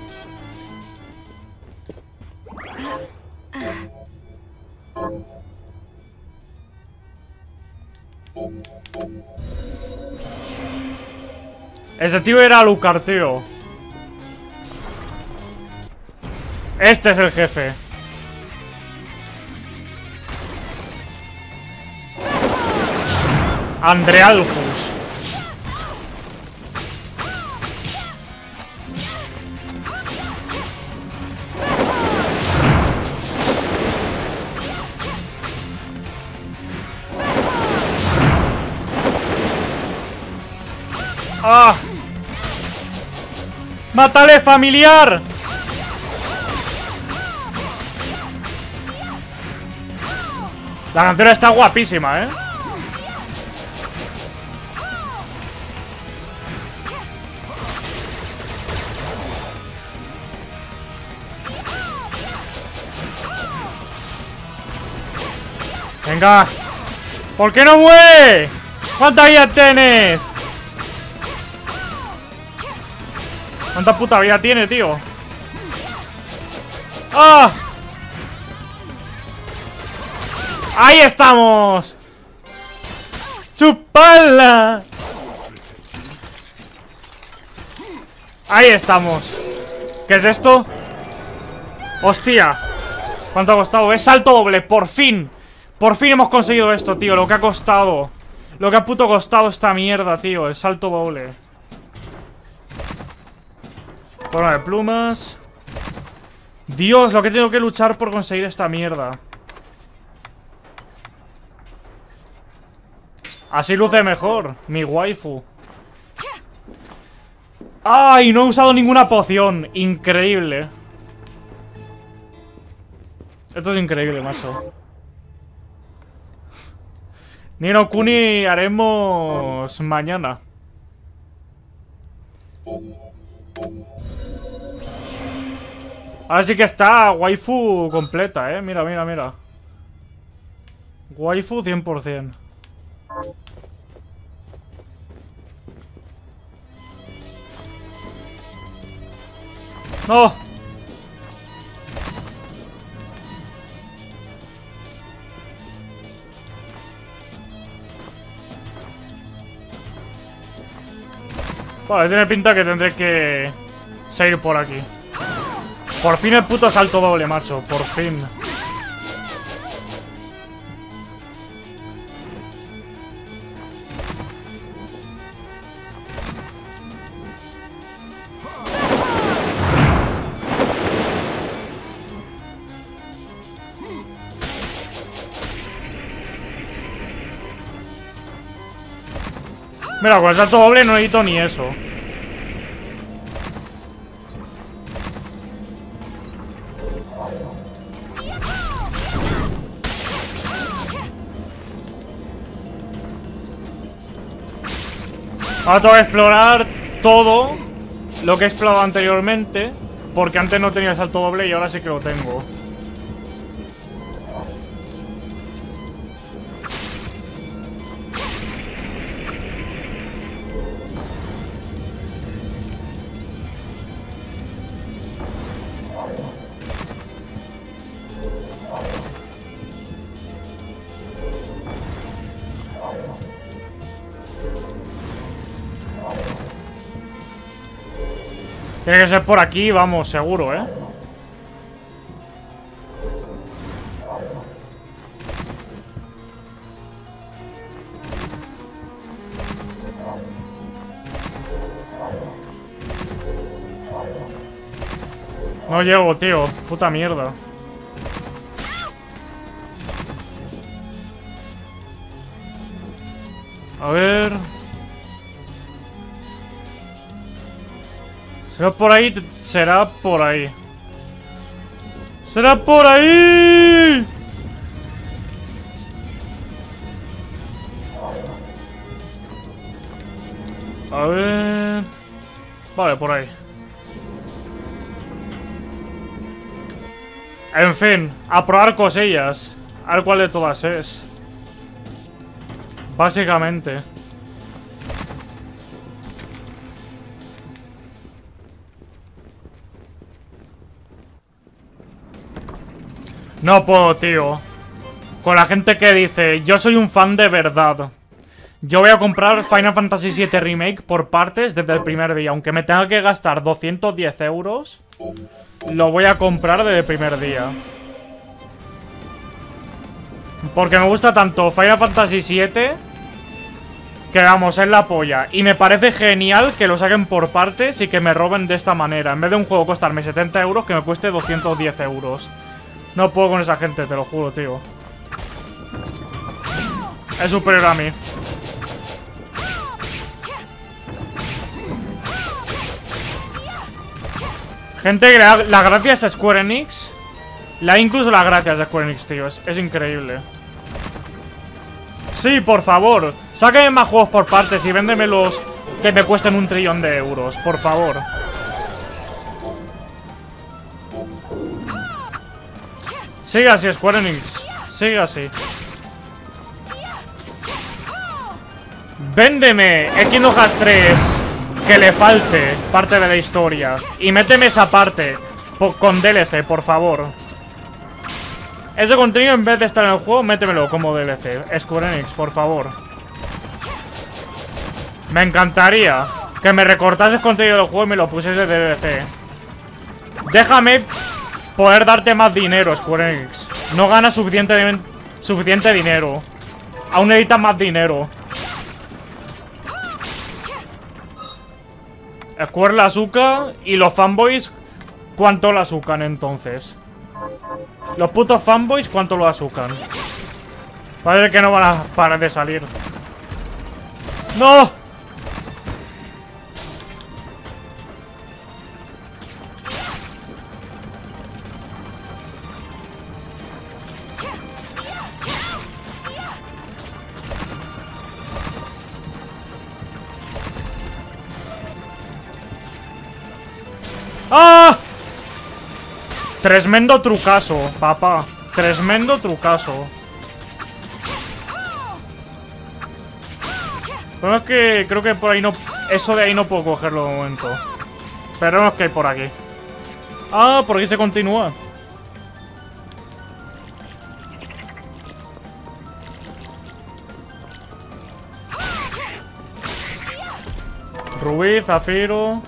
Ese tío era Alucard, tío. Este es el jefe. Andrealfus. ¡Ah! ¡Mátale, familiar! La canción está guapísima, ¿eh? Venga. ¿Por qué no muere? ¿Cuánta vida tienes? ¿Cuánta puta vida tiene, tío? ¡Ah! ¡Ahí estamos! ¡Chupala! Ahí estamos. ¿Qué es esto? ¡Hostia! ¿Cuánto ha costado? Es salto doble, por fin. Por fin hemos conseguido esto, tío. Lo que ha costado. Lo que ha puto costado esta mierda, tío. El salto doble. Corona de plumas. Dios, lo que tengo que luchar por conseguir esta mierda. Así luce mejor. Mi waifu. ¡Ay! No he usado ninguna poción. Increíble. Esto es increíble, macho. Ni no Kuni haremos mañana. Ahora sí que está waifu completa, eh. Mira, mira, mira. Waifu cien por cien. ¡No! Vale, tiene pinta que tendré que seguir por aquí. Por fin el puto salto doble, macho. Por fin. Mira, con el salto doble no necesito ni eso. Ahora tengo que explorar todo lo que he explorado anteriormente, porque antes no tenía el salto doble y ahora sí que lo tengo. Tiene que ser por aquí, vamos, seguro, ¿eh? No llego, tío. Puta mierda. A ver... ¿Será por ahí? Será por ahí. ¡Será por ahí! A ver... Vale, por ahí. En fin, a probar cosillas. A ver cuál de todas es. Básicamente. No puedo, tío. Con la gente que dice, yo soy un fan de verdad. Yo voy a comprar Final Fantasy siete Remake por partes desde el primer día. Aunque me tenga que gastar doscientos diez euros, lo voy a comprar desde el primer día. Porque me gusta tanto Final Fantasy siete, que vamos, es la polla. Y me parece genial que lo saquen por partes y que me roben de esta manera. En vez de un juego costarme setenta euros, que me cueste doscientos diez euros. No puedo con esa gente, te lo juro, tío. Es superior a mí. Gente que le da las gracias a Square Enix. Le da incluso las gracias a Square Enix, tío. Es, es increíble. Sí, por favor. Sáquenme más juegos por partes y véndemelos que me cuesten un trillón de euros. Por favor. Sigue así, Square Enix. Sigue así. Véndeme Equinox tres que le falte parte de la historia. Y méteme esa parte con D L C, por favor. Ese contenido, en vez de estar en el juego, métemelo como D L C. Square Enix, por favor. Me encantaría que me recortases contenido del juego y me lo pusieses de D L C. Déjame poder darte más dinero, Square Enix. No ganas suficiente, suficiente dinero. Aún necesitas más dinero. Square la azúcar y los fanboys, ¿cuánto la azúcan entonces? Los putos fanboys, ¿cuánto lo azucan? Parece que no van a parar de salir. ¡No! ¡Ah! Tremendo trucazo, papá. Tremendo trucazo. Pero es que creo que por ahí no... Eso de ahí no puedo cogerlo de momento. Pero no es que hay por aquí. Ah, por aquí se continúa. Rubí, zafiro...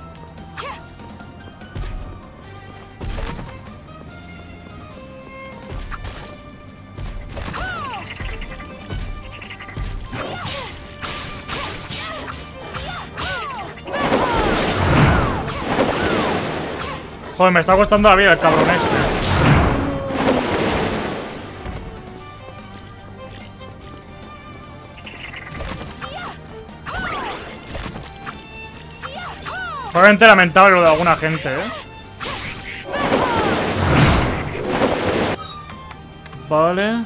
Joder, me está costando la vida el cabrón este. Realmente lamentable lo de alguna gente, ¿eh? Vale.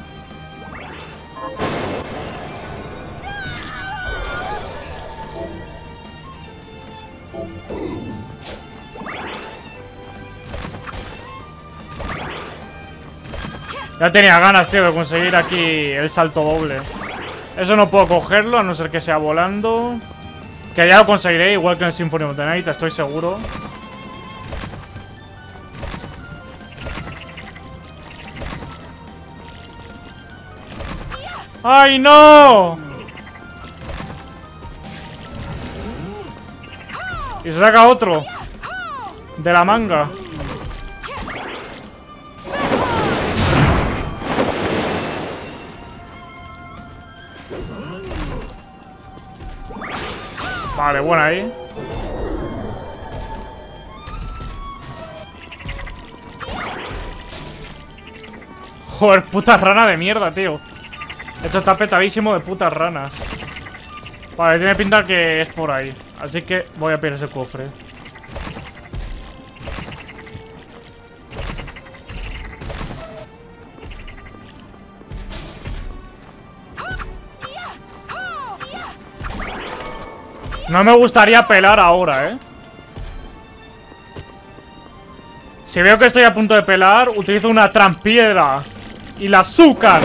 Ya tenía ganas, tío, de conseguir aquí el salto doble. Eso no puedo cogerlo, a no ser que sea volando. Que ya lo conseguiré, igual que en el Symphony of the Night, estoy seguro. ¡Ay, no! Y se saca otro. De la manga. Vale, buena ahí. Joder, puta rana de mierda, tío. Esto está petadísimo de putas ranas. Vale, tiene pinta que es por ahí. Así que voy a pillar ese cofre. No me gustaría pelar ahora, ¿eh? Si veo que estoy a punto de pelar, utilizo una trampiedra. Y la azúcar.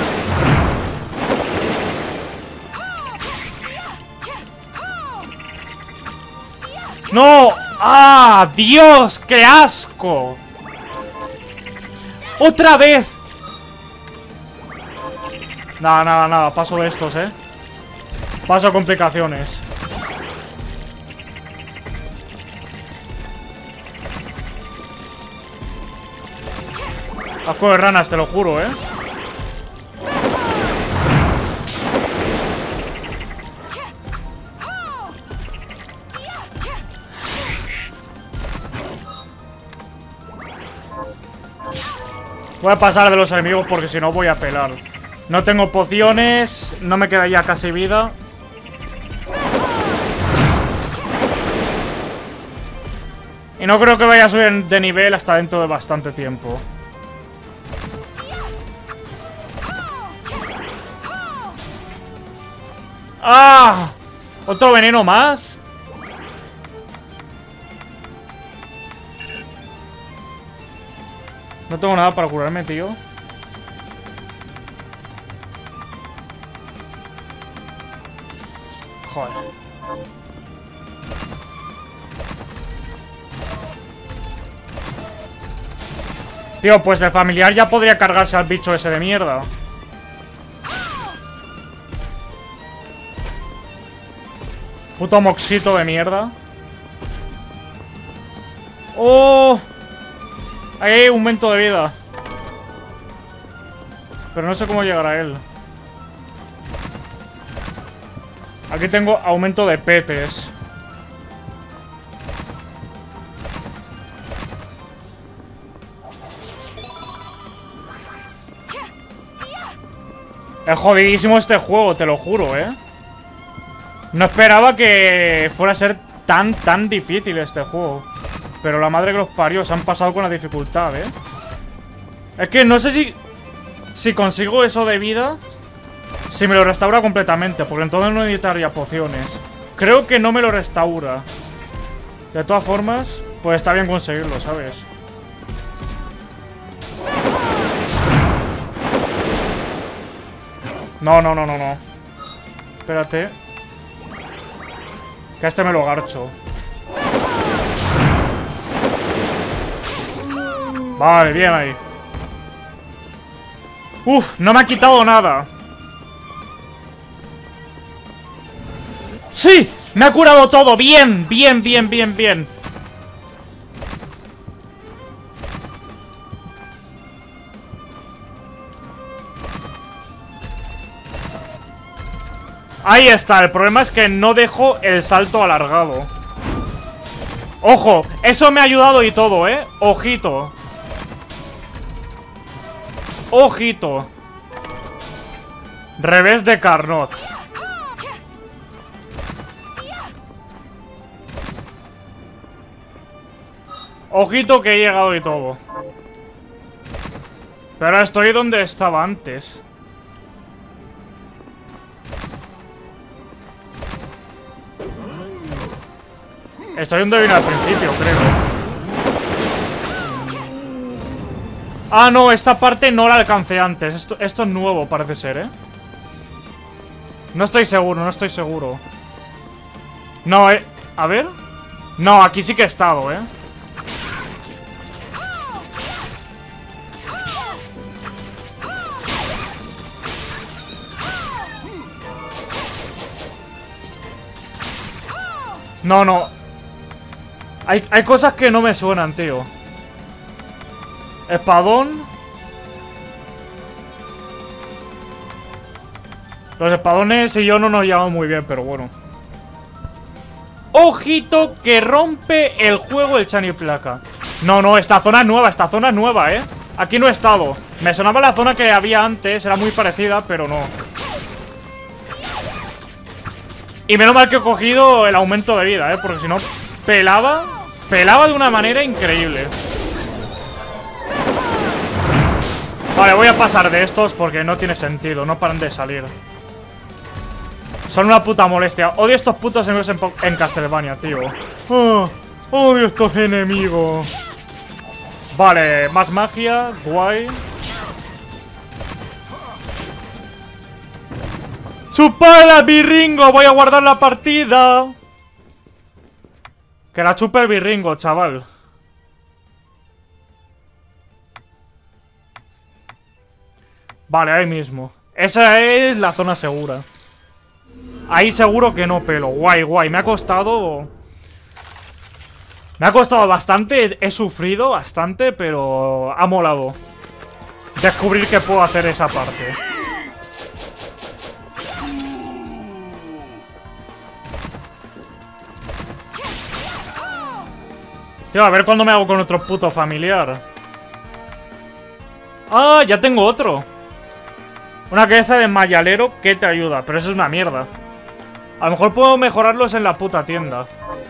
¡No! ¡Ah! ¡Dios! ¡Qué asco! ¡Otra vez! Nada, nada, nada. Paso de estos, ¿eh? Paso complicaciones. Asco de ranas, te lo juro, ¿eh? Voy a pasar de los enemigos porque si no voy a pelar. No tengo pociones, no me queda ya casi vida. Y no creo que vaya a subir de nivel hasta dentro de bastante tiempo. ¡Ah! ¿Otro veneno más? No tengo nada para curarme, tío. Joder. Tío, pues el familiar ya podría cargarse al bicho ese de mierda. Puto moxito de mierda. ¡Oh! Ahí hay aumento de vida. Pero no sé cómo llegar a él. Aquí tengo aumento de petes. Es jodidísimo este juego, te lo juro, ¿eh? No esperaba que fuera a ser tan, tan difícil este juego. Pero la madre que los parió, se han pasado con la dificultad, ¿eh? Es que no sé si... Si consigo eso de vida... Si me lo restaura completamente, porque entonces no necesitaría pociones. Creo que no me lo restaura. De todas formas, pues está bien conseguirlo, ¿sabes? No, no, no, no, no. Espérate. Que a este me lo garcho. Vale, bien ahí. Uf, no me ha quitado nada. ¡Sí! ¡Me ha curado todo! ¡Bien! ¡Bien, bien, bien, bien! Ahí está, el problema es que no dejo el salto alargado. ¡Ojo! Eso me ha ayudado y todo, ¿eh? ¡Ojito! ¡Ojito! Revés de Carnot. Ojito que he llegado y todo. Pero ahora estoy donde estaba antes. Estoy donde vine al principio, creo. Ah, no, esta parte no la alcancé antes. Esto, esto es nuevo, parece ser, ¿eh? No estoy seguro, no estoy seguro. No, eh... A ver. No, aquí sí que he estado, ¿eh? No, no. Hay, hay cosas que no me suenan, tío. Espadón. Los espadones y yo no nos llevamos muy bien, pero bueno. Ojito que rompe el juego el Chani Placa. No, no, esta zona es nueva, esta zona es nueva, ¿eh? Aquí no he estado. Me sonaba la zona que había antes, era muy parecida, pero no. Y menos mal que he cogido el aumento de vida, ¿eh? Porque si no, pelaba, pelaba de una manera increíble. Vale, voy a pasar de estos porque no tiene sentido, no paran de salir. Son una puta molestia. Odio estos putos enemigos en, en Castlevania, tío. Oh, odio estos enemigos. Vale, más magia, guay. ¡Chupala, birringo! Voy a guardar la partida. Que la chupe el birringo, chaval. Vale, ahí mismo. Esa es la zona segura. Ahí seguro que no pelo. Guay, guay. Me ha costado... Me ha costado bastante. He sufrido bastante, pero ha molado descubrir que puedo hacer esa parte. Tío, a ver cuándo me hago con otro puto familiar. Ah, ya tengo otro. Una cabeza de mayalero que te ayuda. Pero eso es una mierda. A lo mejor puedo mejorarlos en la puta tienda.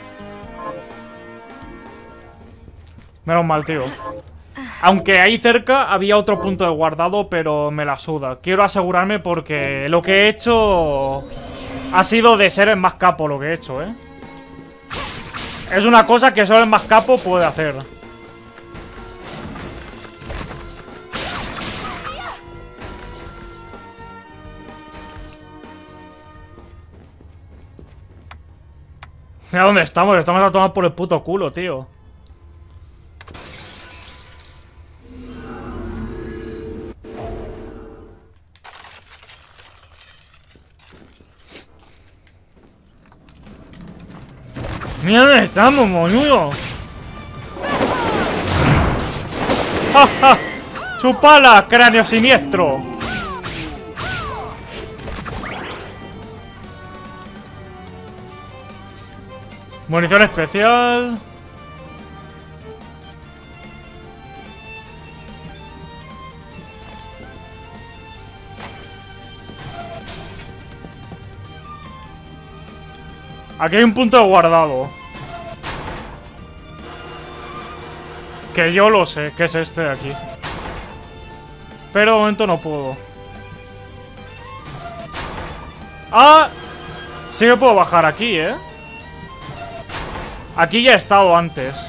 Menos mal, tío. Aunque ahí cerca había otro punto de guardado, pero me la suda. Quiero asegurarme porque lo que he hecho ha sido de ser el más capo lo que he hecho, ¿eh? Es una cosa que solo el más capo puede hacer. Mira dónde estamos, estamos a tomar por el puto culo, tío. Mira dónde estamos, moñudo. ¡Ja, ja! ¡Chupala, cráneo siniestro! Munición especial. Aquí hay un punto de guardado. Que yo lo sé, que es este de aquí. Pero de momento no puedo. Ah, sí que puedo bajar aquí, ¿eh? Aquí ya he estado antes.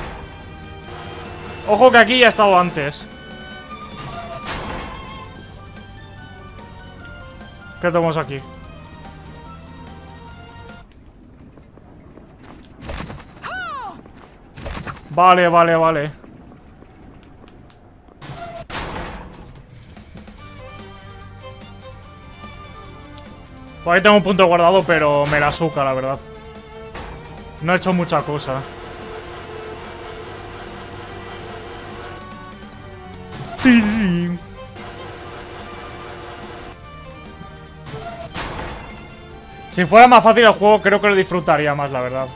Ojo que aquí ya he estado antes. ¿Qué tenemos aquí? Vale, vale, vale. Pues ahí tengo un punto guardado, pero me la suca, la verdad. No he hecho mucha cosa. Si fuera más fácil el juego, creo que lo disfrutaría más, la verdad.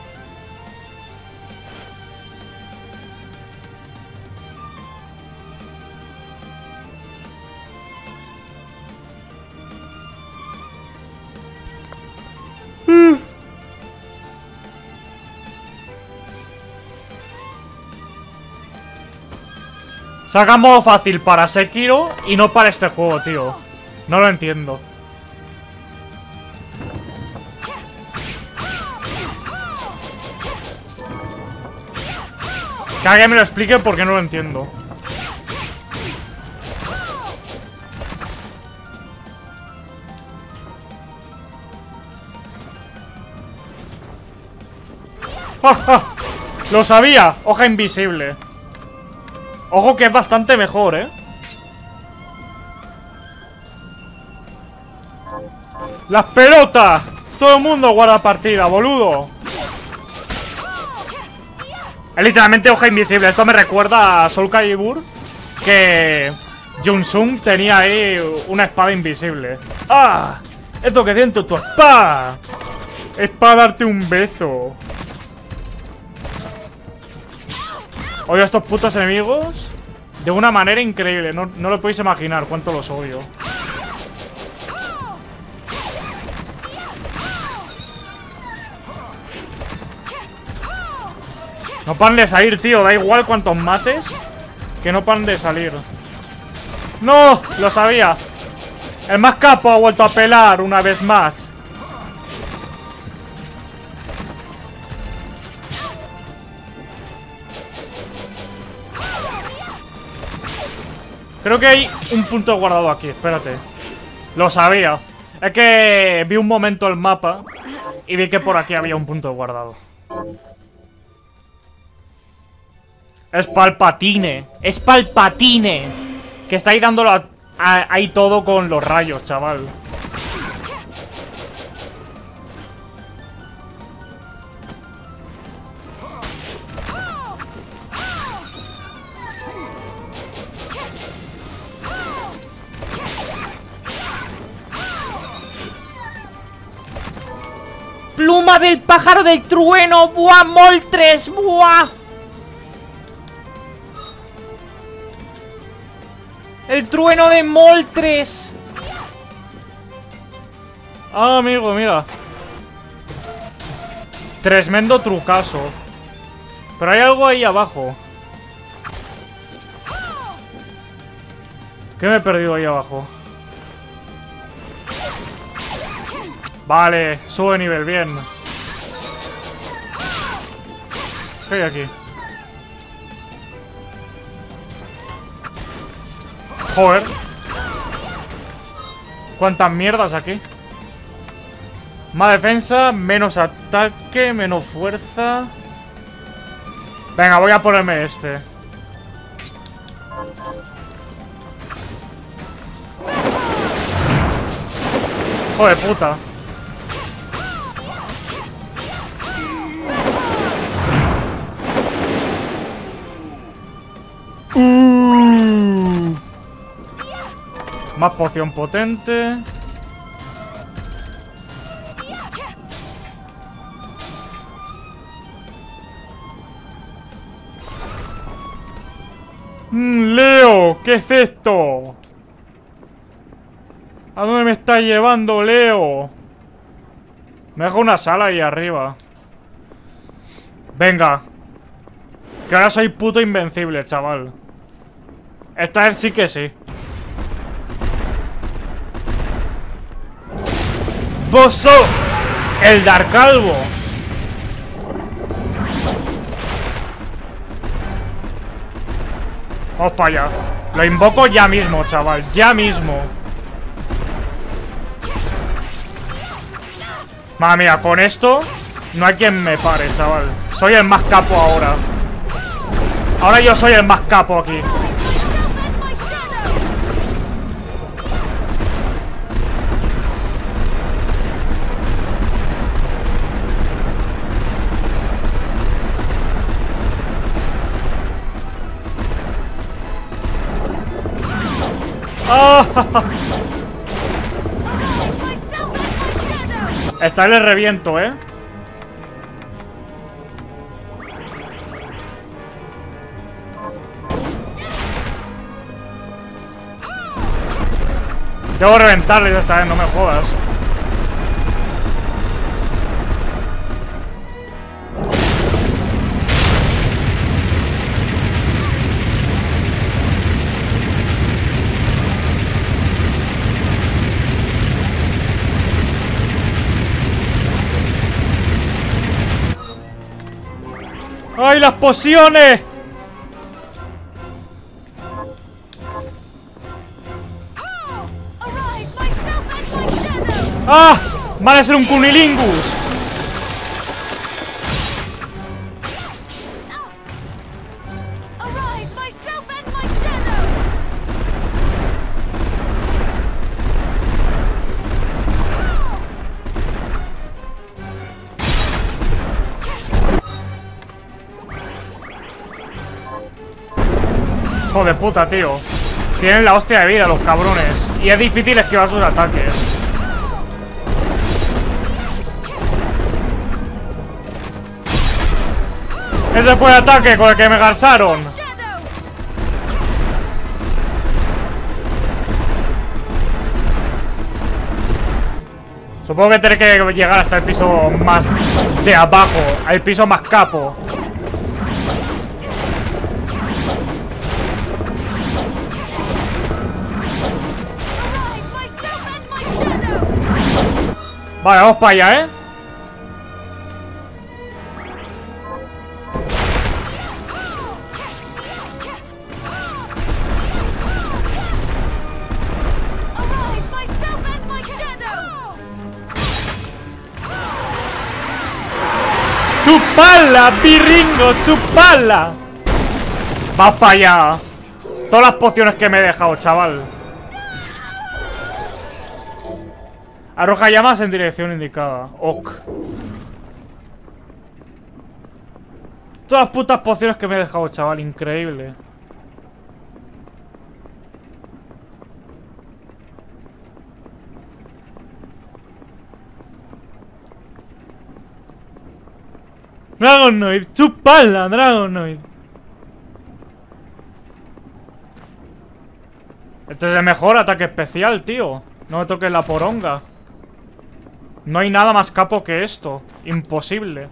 Saca modo fácil para Sekiro y no para este juego, tío. No lo entiendo. Que alguien me lo explique porque no lo entiendo. ¡Ja, ja! Lo sabía, hoja invisible. Ojo que es bastante mejor, ¿eh? ¡Las pelotas! Todo el mundo guarda partida, boludo. Es literalmente hoja invisible. Esto me recuerda a Soul Calibur, que Yunsung tenía ahí una espada invisible. ¡Ah! ¡Esto que siento tu espada! Es para darte un beso. Odio a estos putos enemigos de una manera increíble. No, no lo podéis imaginar cuánto los odio. No paran de salir, tío. Da igual cuántos mates, que no paran de salir. ¡No! Lo sabía. El más capo ha vuelto a pelar una vez más. Creo que hay un punto guardado aquí. Espérate. Lo sabía. Es que vi un momento el mapa y vi que por aquí había un punto guardado. Es Palpatine. Es Palpatine. Que está ahí dándolo a, a, ahí todo con los rayos, chaval. ¡Pluma del pájaro del trueno! ¡Buah, Moltres! ¡Buah! ¡El trueno de Moltres! Ah, amigo, mira. Tremendo trucazo. Pero hay algo ahí abajo. ¿Qué me he perdido ahí abajo? Vale, sube nivel, bien. ¿Qué hay aquí? Joder. ¿Cuántas mierdas aquí? Más defensa, menos ataque, menos fuerza. Venga, voy a ponerme este. Joder, puta. Uh. Más poción potente. Mm, Leo, ¿qué es esto? ¿A dónde me estás llevando, Leo? Me deja una sala ahí arriba. Venga. Que ahora soy puto invencible, chaval. Esta vez sí que sí. ¡Vos sos el Darkalvo! Vamos para allá. Lo invoco ya mismo, chaval. Ya mismo. Madre mía, con esto no hay quien me pare, chaval. Soy el más capo ahora. Ahora yo soy el más capo aquí. ¡Oh! Esta le reviento, ¿eh? Debo reventarle esta vez, no me jodas. ¡Ay, las pociones! ¡Ah! ¡Van a ser un cunilingus! Hijo de puta, tío. Tienen la hostia de vida los cabrones. Y es difícil esquivar sus ataques. Ese fue el ataque con el que me garzaron. Supongo que tendré que llegar hasta el piso más de abajo, al piso más capo. Vale, vamos para allá, ¿eh? ¡Chupala, birringo! ¡Chupala! Vamos para allá. Todas las pociones que me he dejado, chaval. Arroja llamas en dirección indicada. Ok. Todas las putas pociones que me he dejado, chaval. Increíble. Dragonoid, chupala, Dragonoid. Este es el mejor ataque especial, tío. No me toques la poronga. No hay nada más capo que esto. Imposible.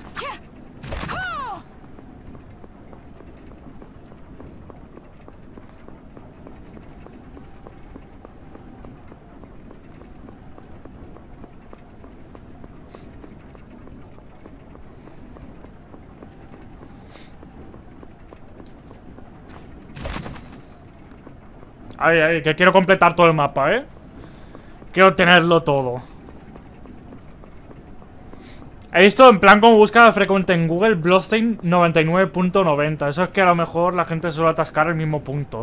Ay, ay, que quiero completar todo el mapa, ¿eh? Quiero tenerlo todo. He visto en plan como búsqueda frecuente en Google Bloodstained noventa y nueve punto noventa. Eso es que a lo mejor la gente suele atascar el mismo punto.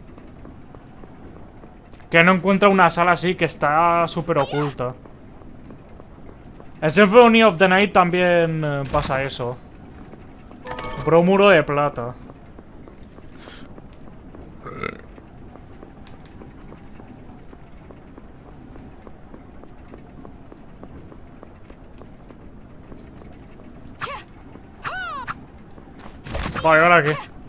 Que no encuentra una sala así que está súper oculta. En Symphony of the Night también eh, pasa eso. Bromuro de plata. Vale, ¿ahora qué?